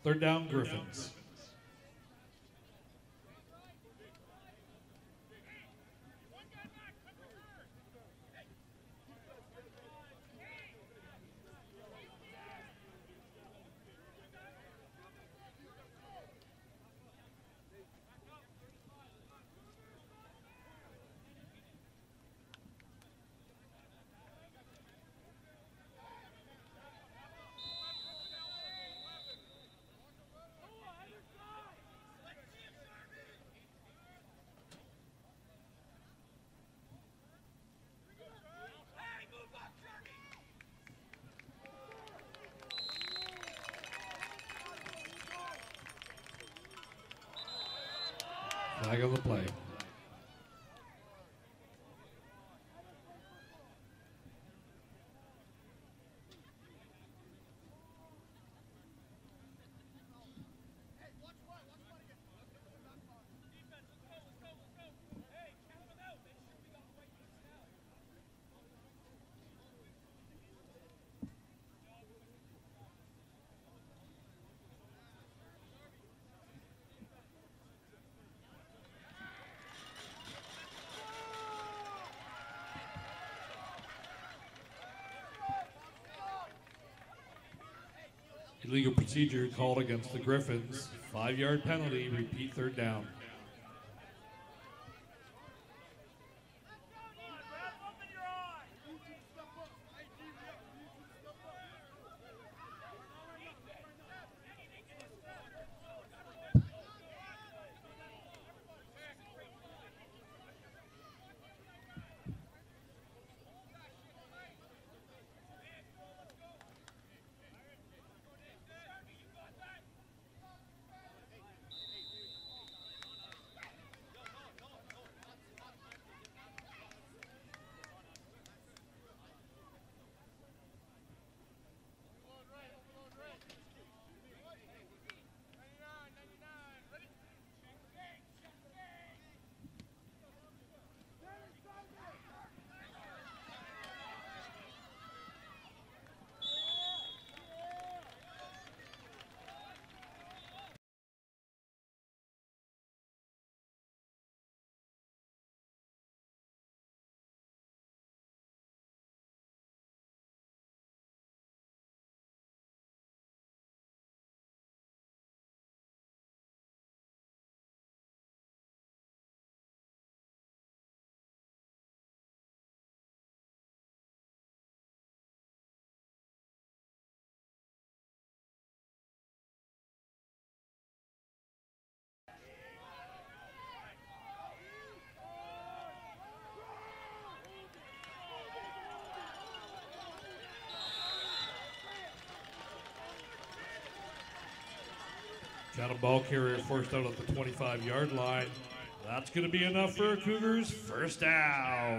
Third down, Gryphons. Flag on the play. Illegal procedure called against the Gryphons. 5-yard penalty, repeat third down. Chatham ball carrier forced out at the 25-yard line. That's going to be enough for Cougars. First down.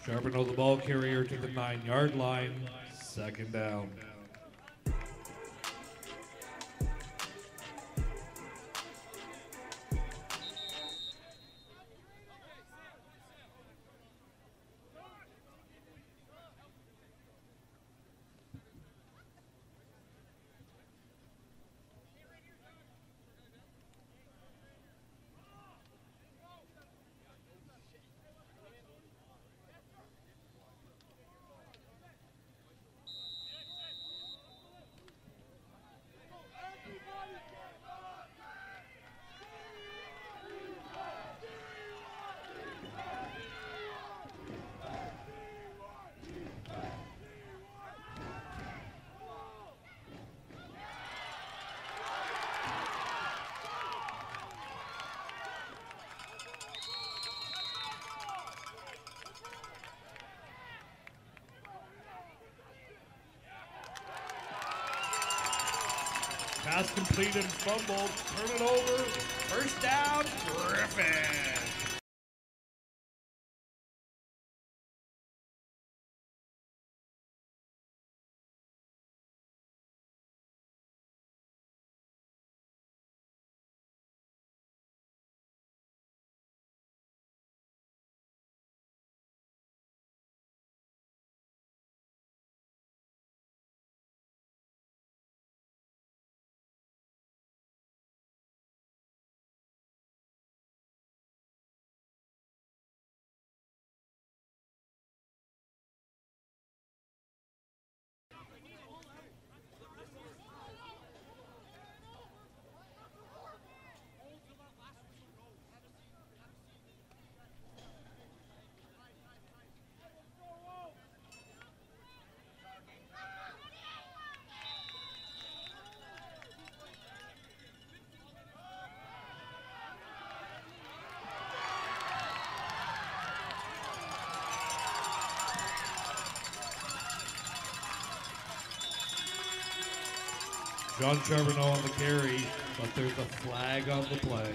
Charbonneau, the ball carrier, to the 9-yard line. Second down. Pass complete and fumbled. Turn it over. First down, Gryphons. John Charbonneau on the carry, but there's a flag on the play.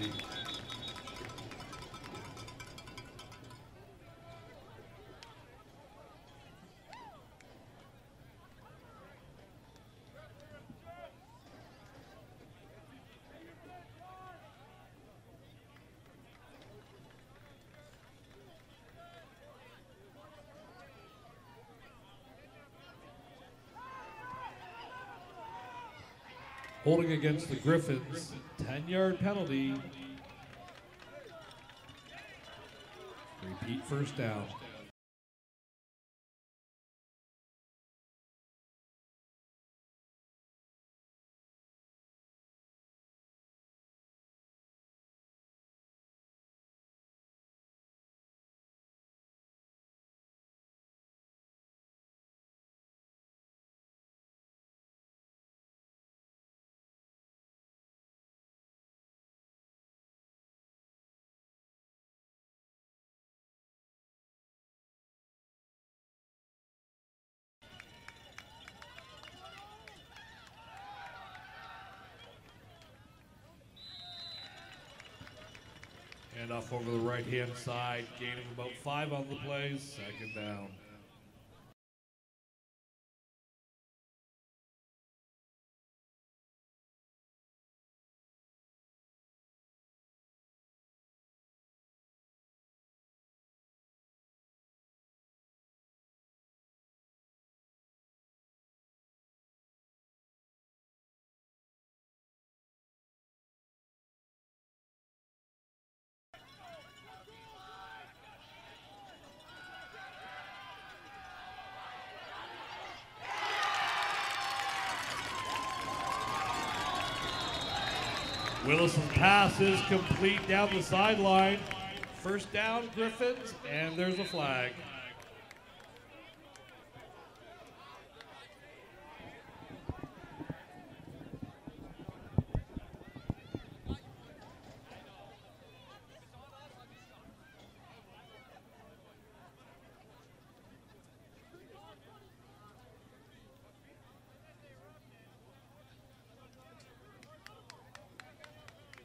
Holding against the Gryphons, 10-yard penalty. Repeat first down. And off over the right-hand side, gain of about 5 on the plays, second down. Willison's pass is complete down the sideline. First down, Gryphons, and there's a flag.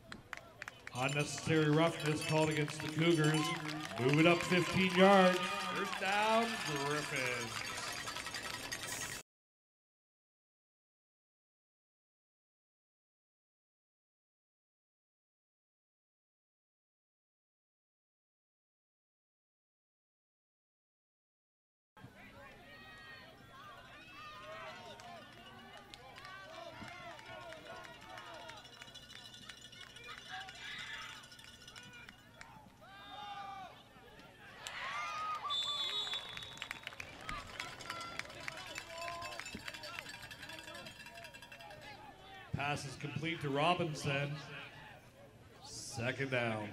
Unnecessary roughness called against the Cougars. Move it up 15 yards. First down, Gryphons. Pass is complete to Robinson. Second down.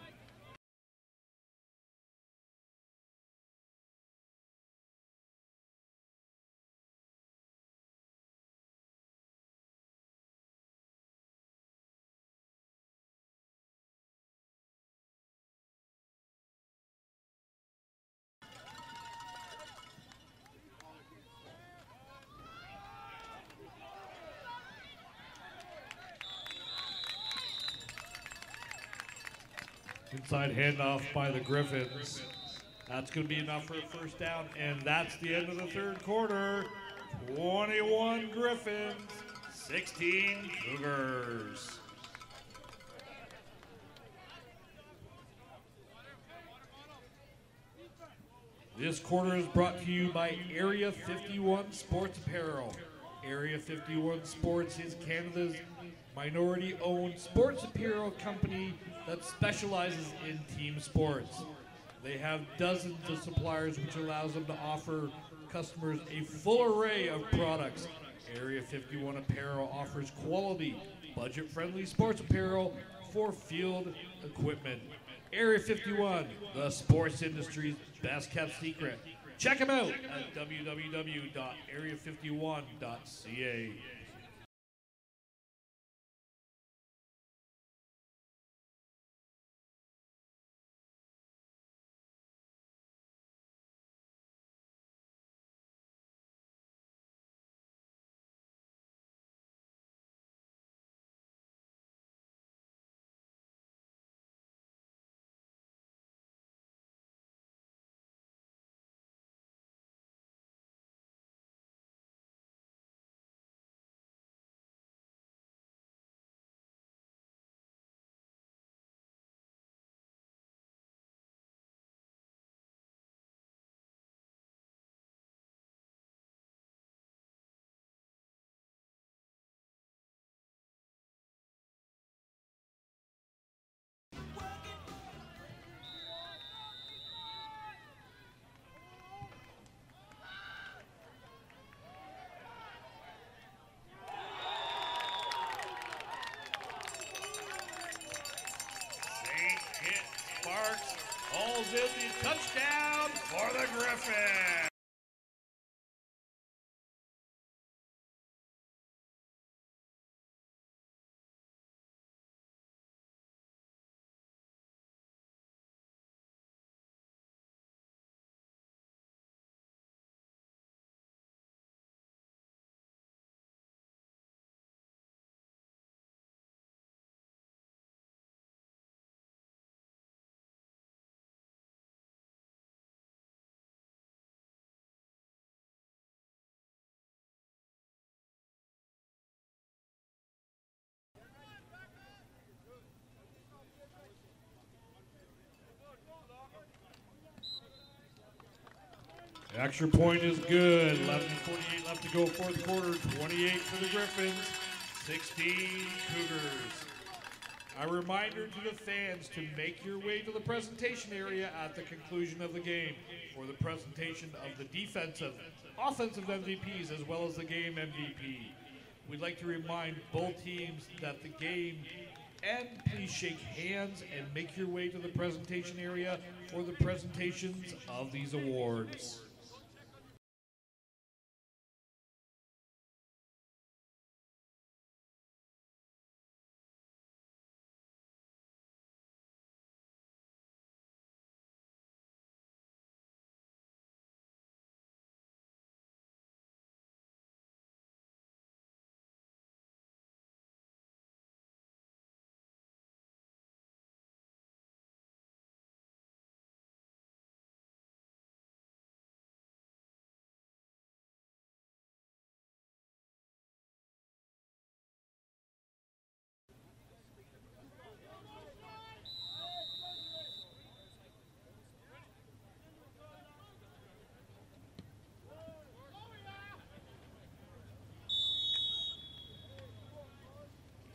Inside handoff by the Gryphons. That's going to be enough for a first down, and that's the end of the third quarter. 21 Gryphons, 16 Cougars. This quarter is brought to you by Area 51 Sports Apparel. Area 51 Sports is Canada's minority-owned sports apparel company that specializes in team sports. They have dozens of suppliers, which allows them to offer customers a full array of products. Area 51 Apparel offers quality, budget-friendly sports apparel for field equipment. Area 51, the sports industry's best-kept secret. Check them out at www.area51.ca. All's in the touchdown for the Gryphons. The extra point is good. 11:48 left to go, fourth quarter. 28 for the Gryphons, 16 Cougars. A reminder to the fans to make your way to the presentation area at the conclusion of the game for the presentation of the defensive, offensive MVPs as well as the game MVP. We'd like to remind both teams that the game and please shake hands and make your way to the presentation area for the presentations of these awards.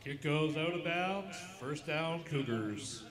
Kick goes out of bounds. First down, Cougars.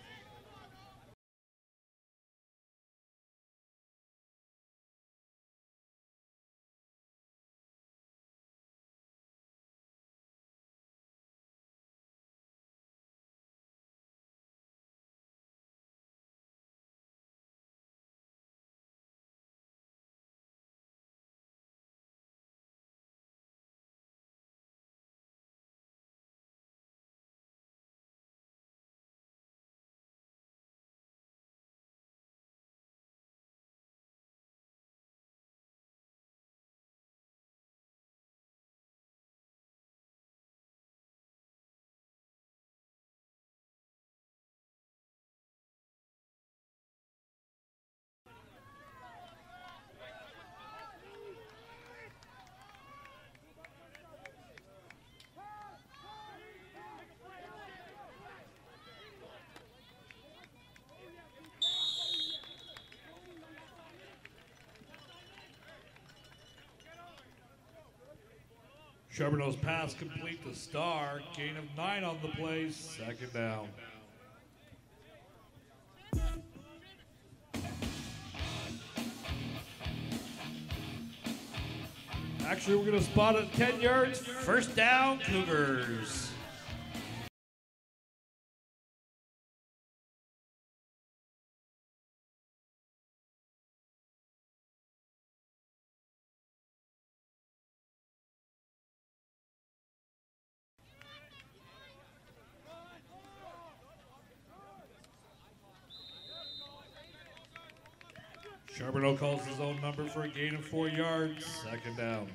Charbonneau's pass complete to Star. Gain of 9 on the play. Second down. Actually, we're going to spot it 10 yards. First down, Cougars. Charbonneau calls his own number for a gain of 4 yards. Second down.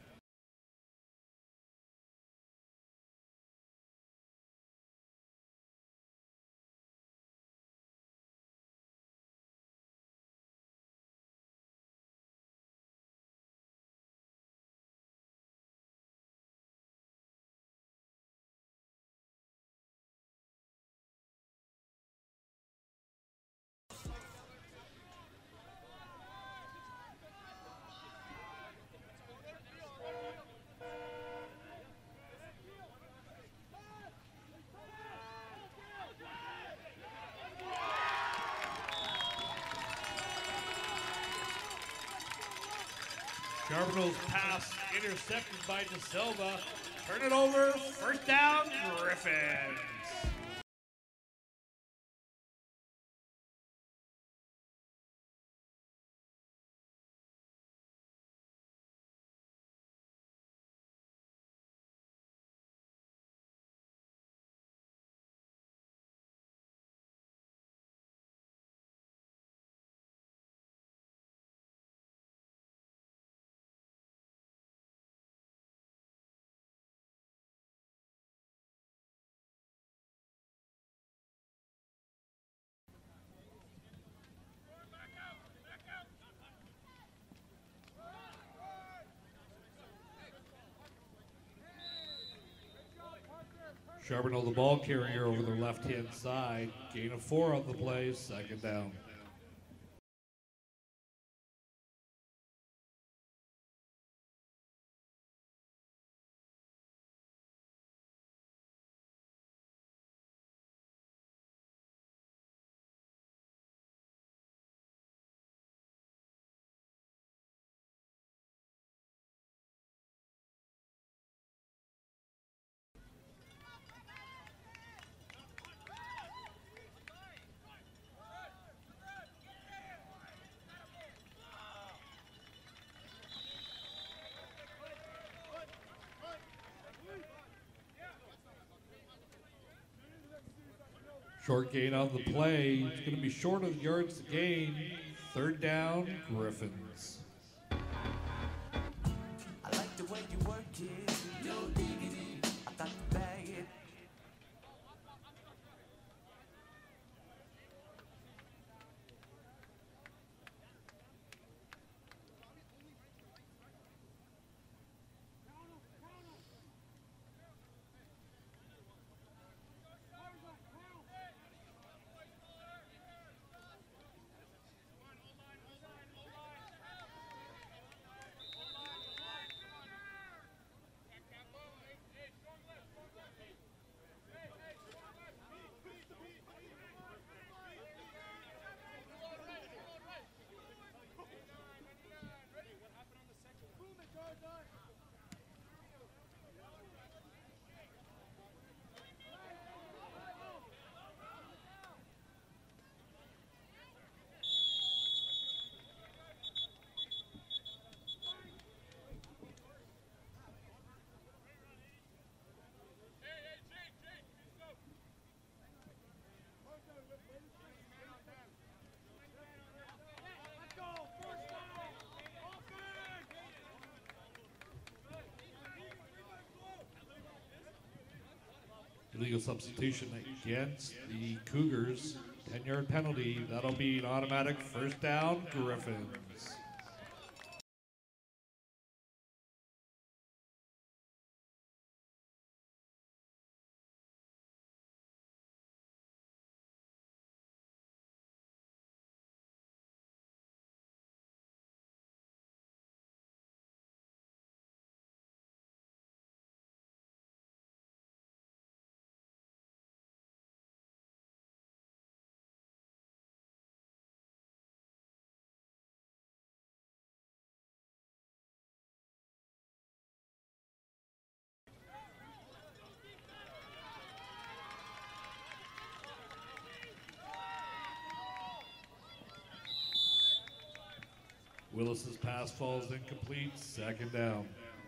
Charbonneau's pass intercepted by De Silva. Turn it over. First down, Gryphons. Charbonneau, the ball carrier over the left-hand side. Gain of 4 on the play, second down. Short gain on the play. It's going to be short of yards to gain. Third down, Gryphons. I like the way you work it. No diggity. I got to bag it. Illegal substitution against the Cougars. 10-yard penalty. That'll be an automatic first down, Gryphons. Willis's pass falls incomplete, second down.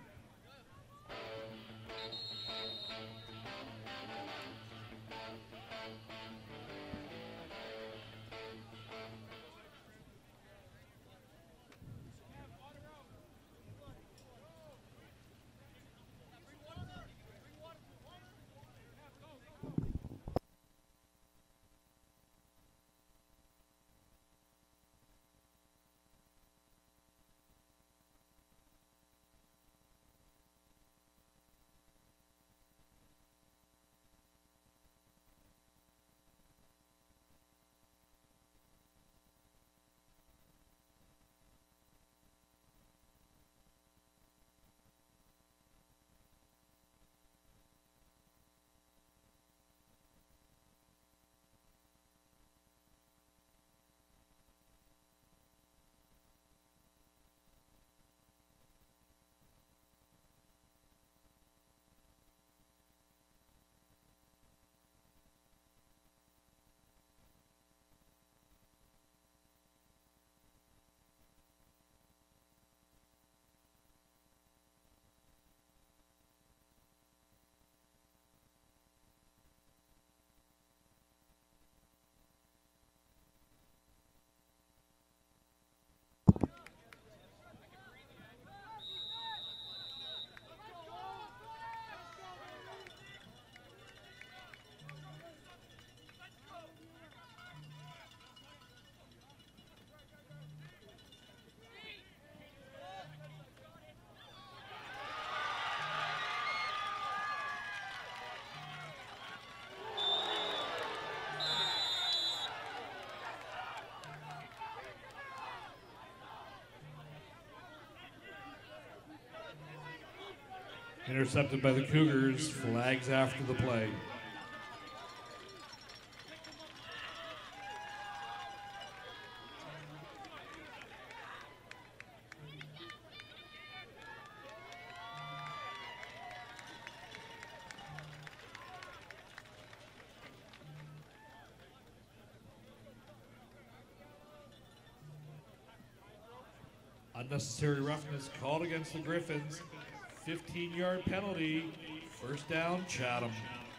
Intercepted by the Cougars, flags after the play. Unnecessary roughness called against the Gryphons. 15-yard penalty, first down, Chatham.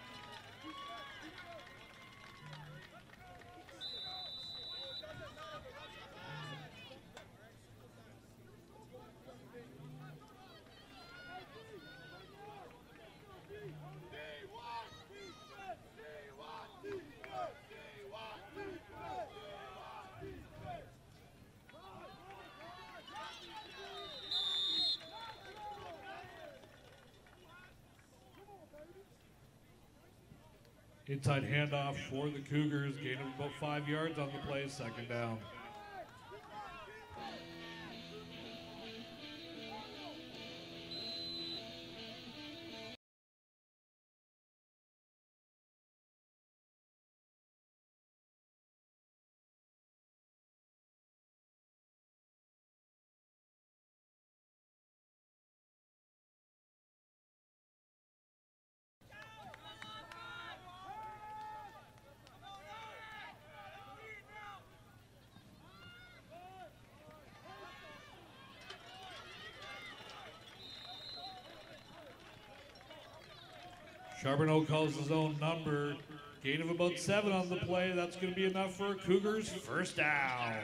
Inside handoff for the Cougars, gain of about 5 yards on the play, second down. Charbonneau calls his own number. Gain of about 7 on the play. That's going to be enough for Cougars. First down.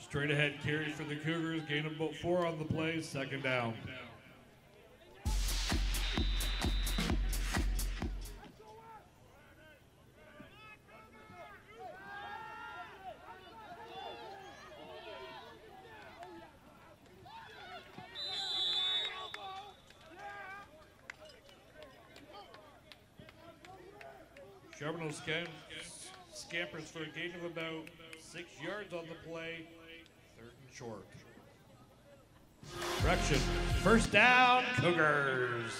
Straight ahead carry for the Cougars, gain of about 4 on the play, second down. Charbonneau scampers for a gain of about 6 yards on the play, third and short. Correction, first down, Cougars.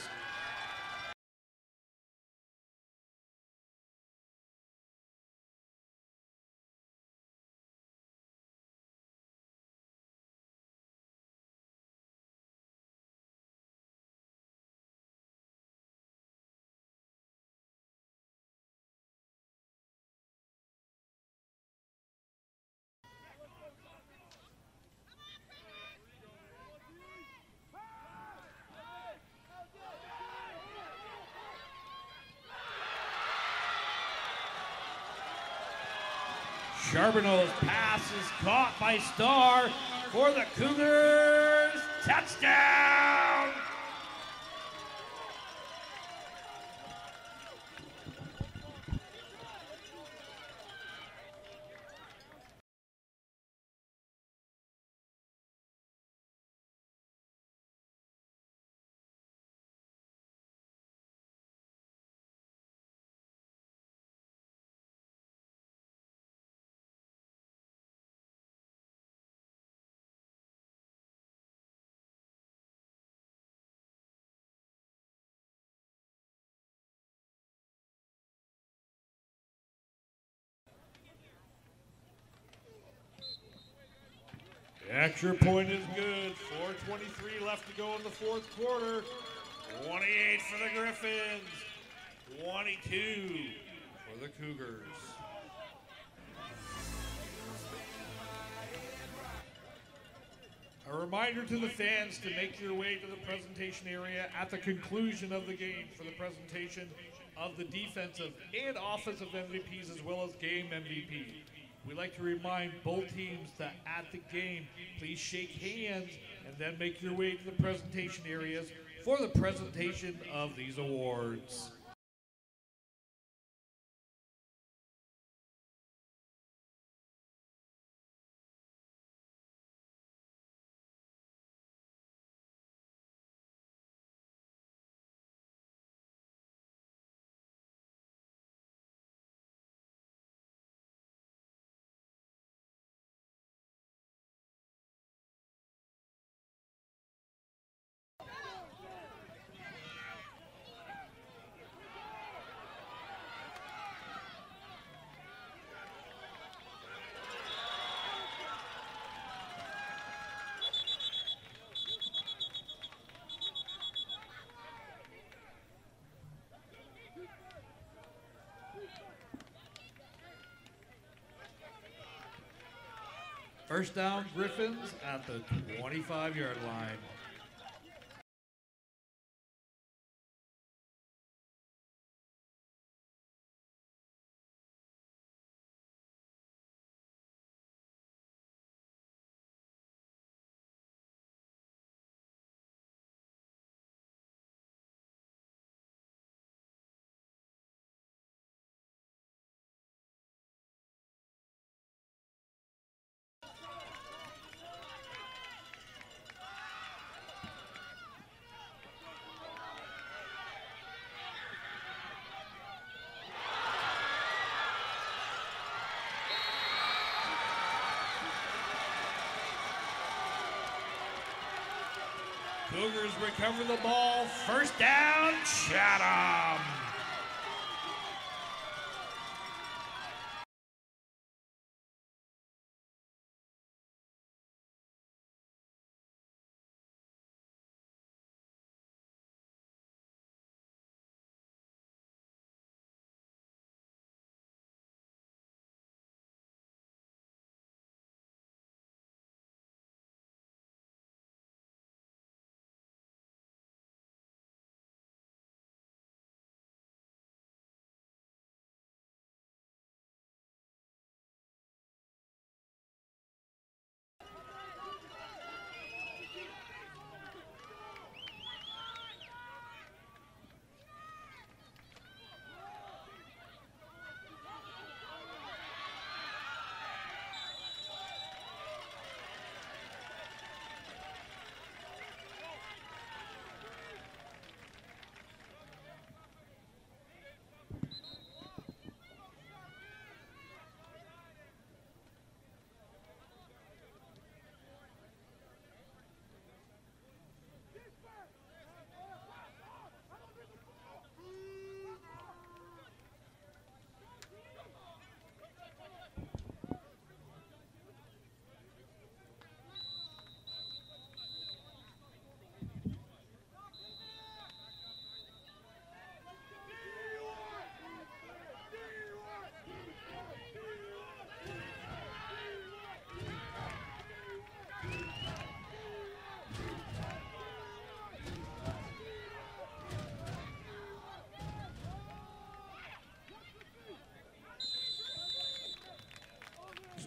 Charbonneau's pass is caught by Starr for the Cougars. Touchdown! The extra point is good. 4:23 left to go in the fourth quarter. 28 for the Gryphons. 22 for the Cougars. A reminder to the fans to make your way to the presentation area at the conclusion of the game for the presentation of the defensive and offensive MVPs as well as game MVP. We'd like to remind both teams that at the game, please shake hands and then make your way to the presentation areas for the presentation of these awards. First down, Gryphons at the 25-yard line. Cougars recover the ball. First down, Chatham.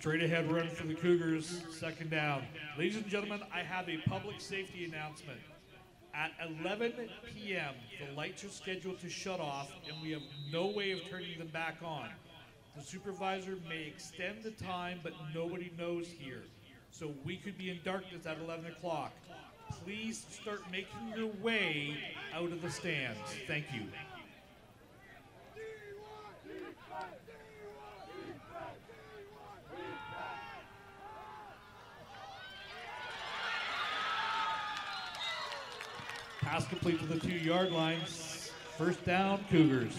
Straight ahead run for the Cougars, second down. Ladies and gentlemen, I have a public safety announcement. At 11 p.m., the lights are scheduled to shut off, and we have no way of turning them back on. The supervisor may extend the time, but nobody knows here. So we could be in darkness at 11 o'clock. Please start making your way out of the stands. Thank you. Pass complete to the 2-yard line. First down, Cougars.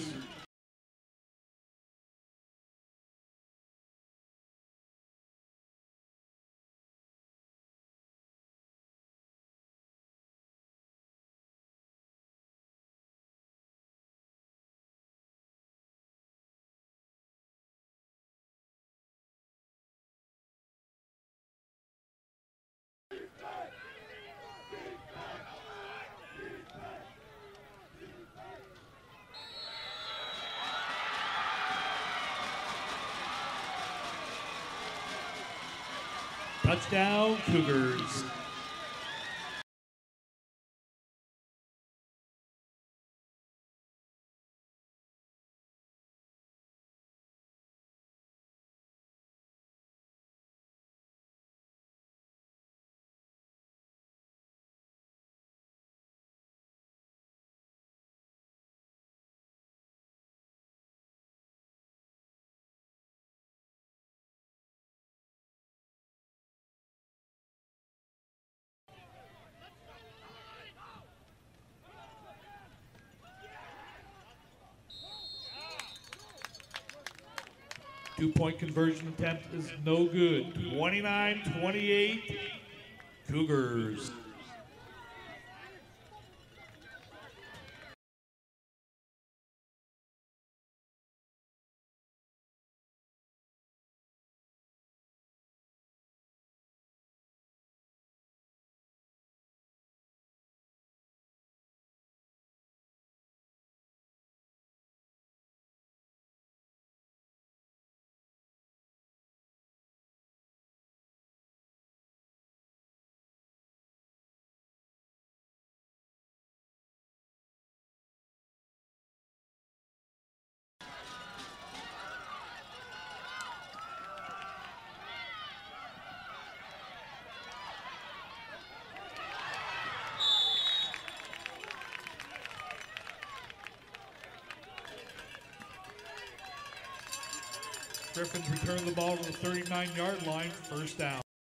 Touchdown, Cougars. Two-point conversion attempt is no good. 29-28, Cougars. Gryphons return the ball to the 39-yard line, first down.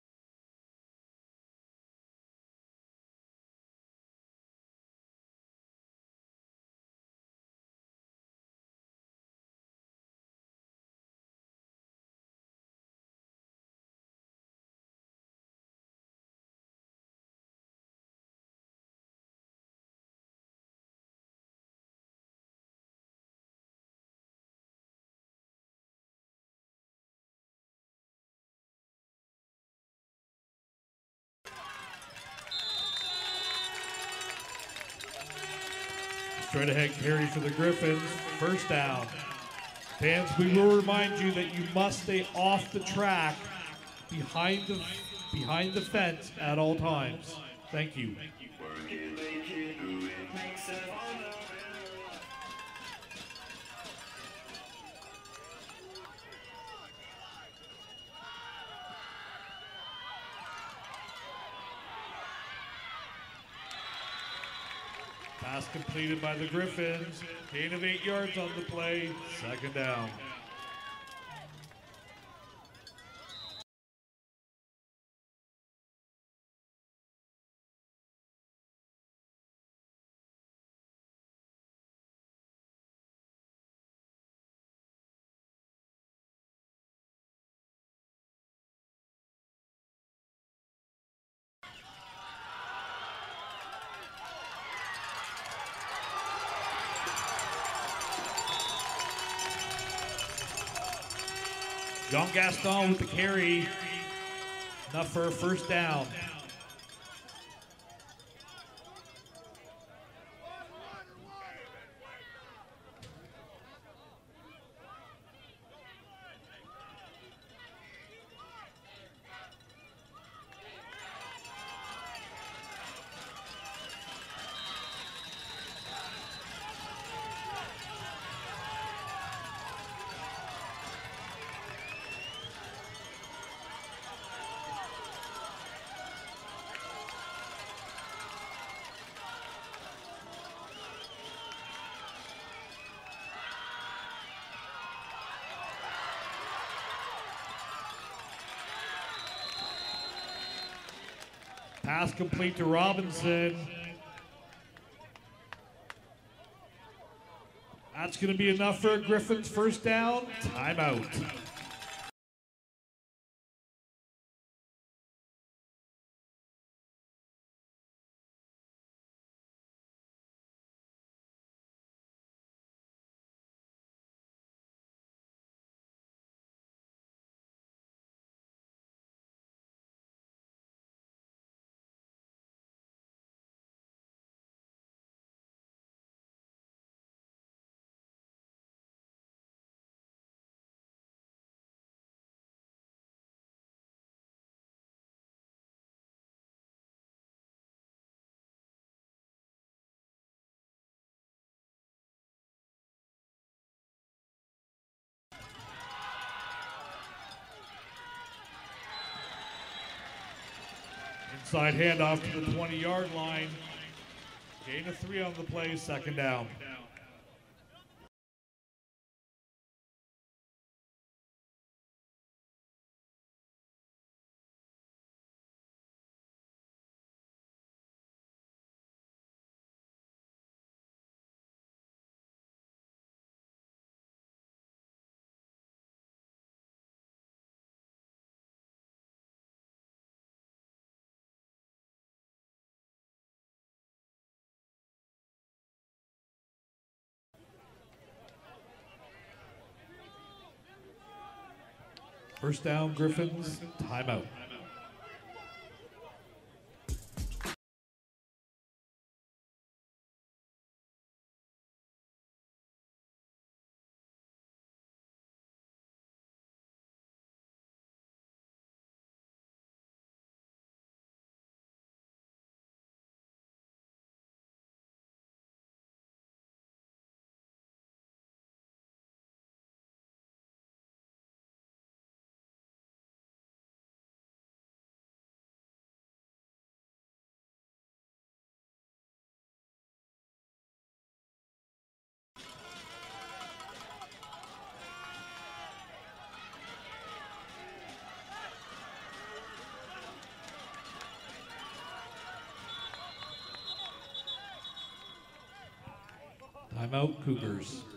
Straight ahead carry for the Gryphons, first down. Fans, we will remind you that you must stay off the track behind the fence at all times. Thank you. Pass completed by the Gryphons. Gain of 8 yards on the play. Second down. Jean Gaston with the carry. Enough for a first down. Pass complete to Robinson. That's going to be enough for a Gryphons first down. Timeout. Inside handoff to the 20-yard line. Gain of 3 on the play, second down. First down, Gryphons, timeout. Timeout, Cougars.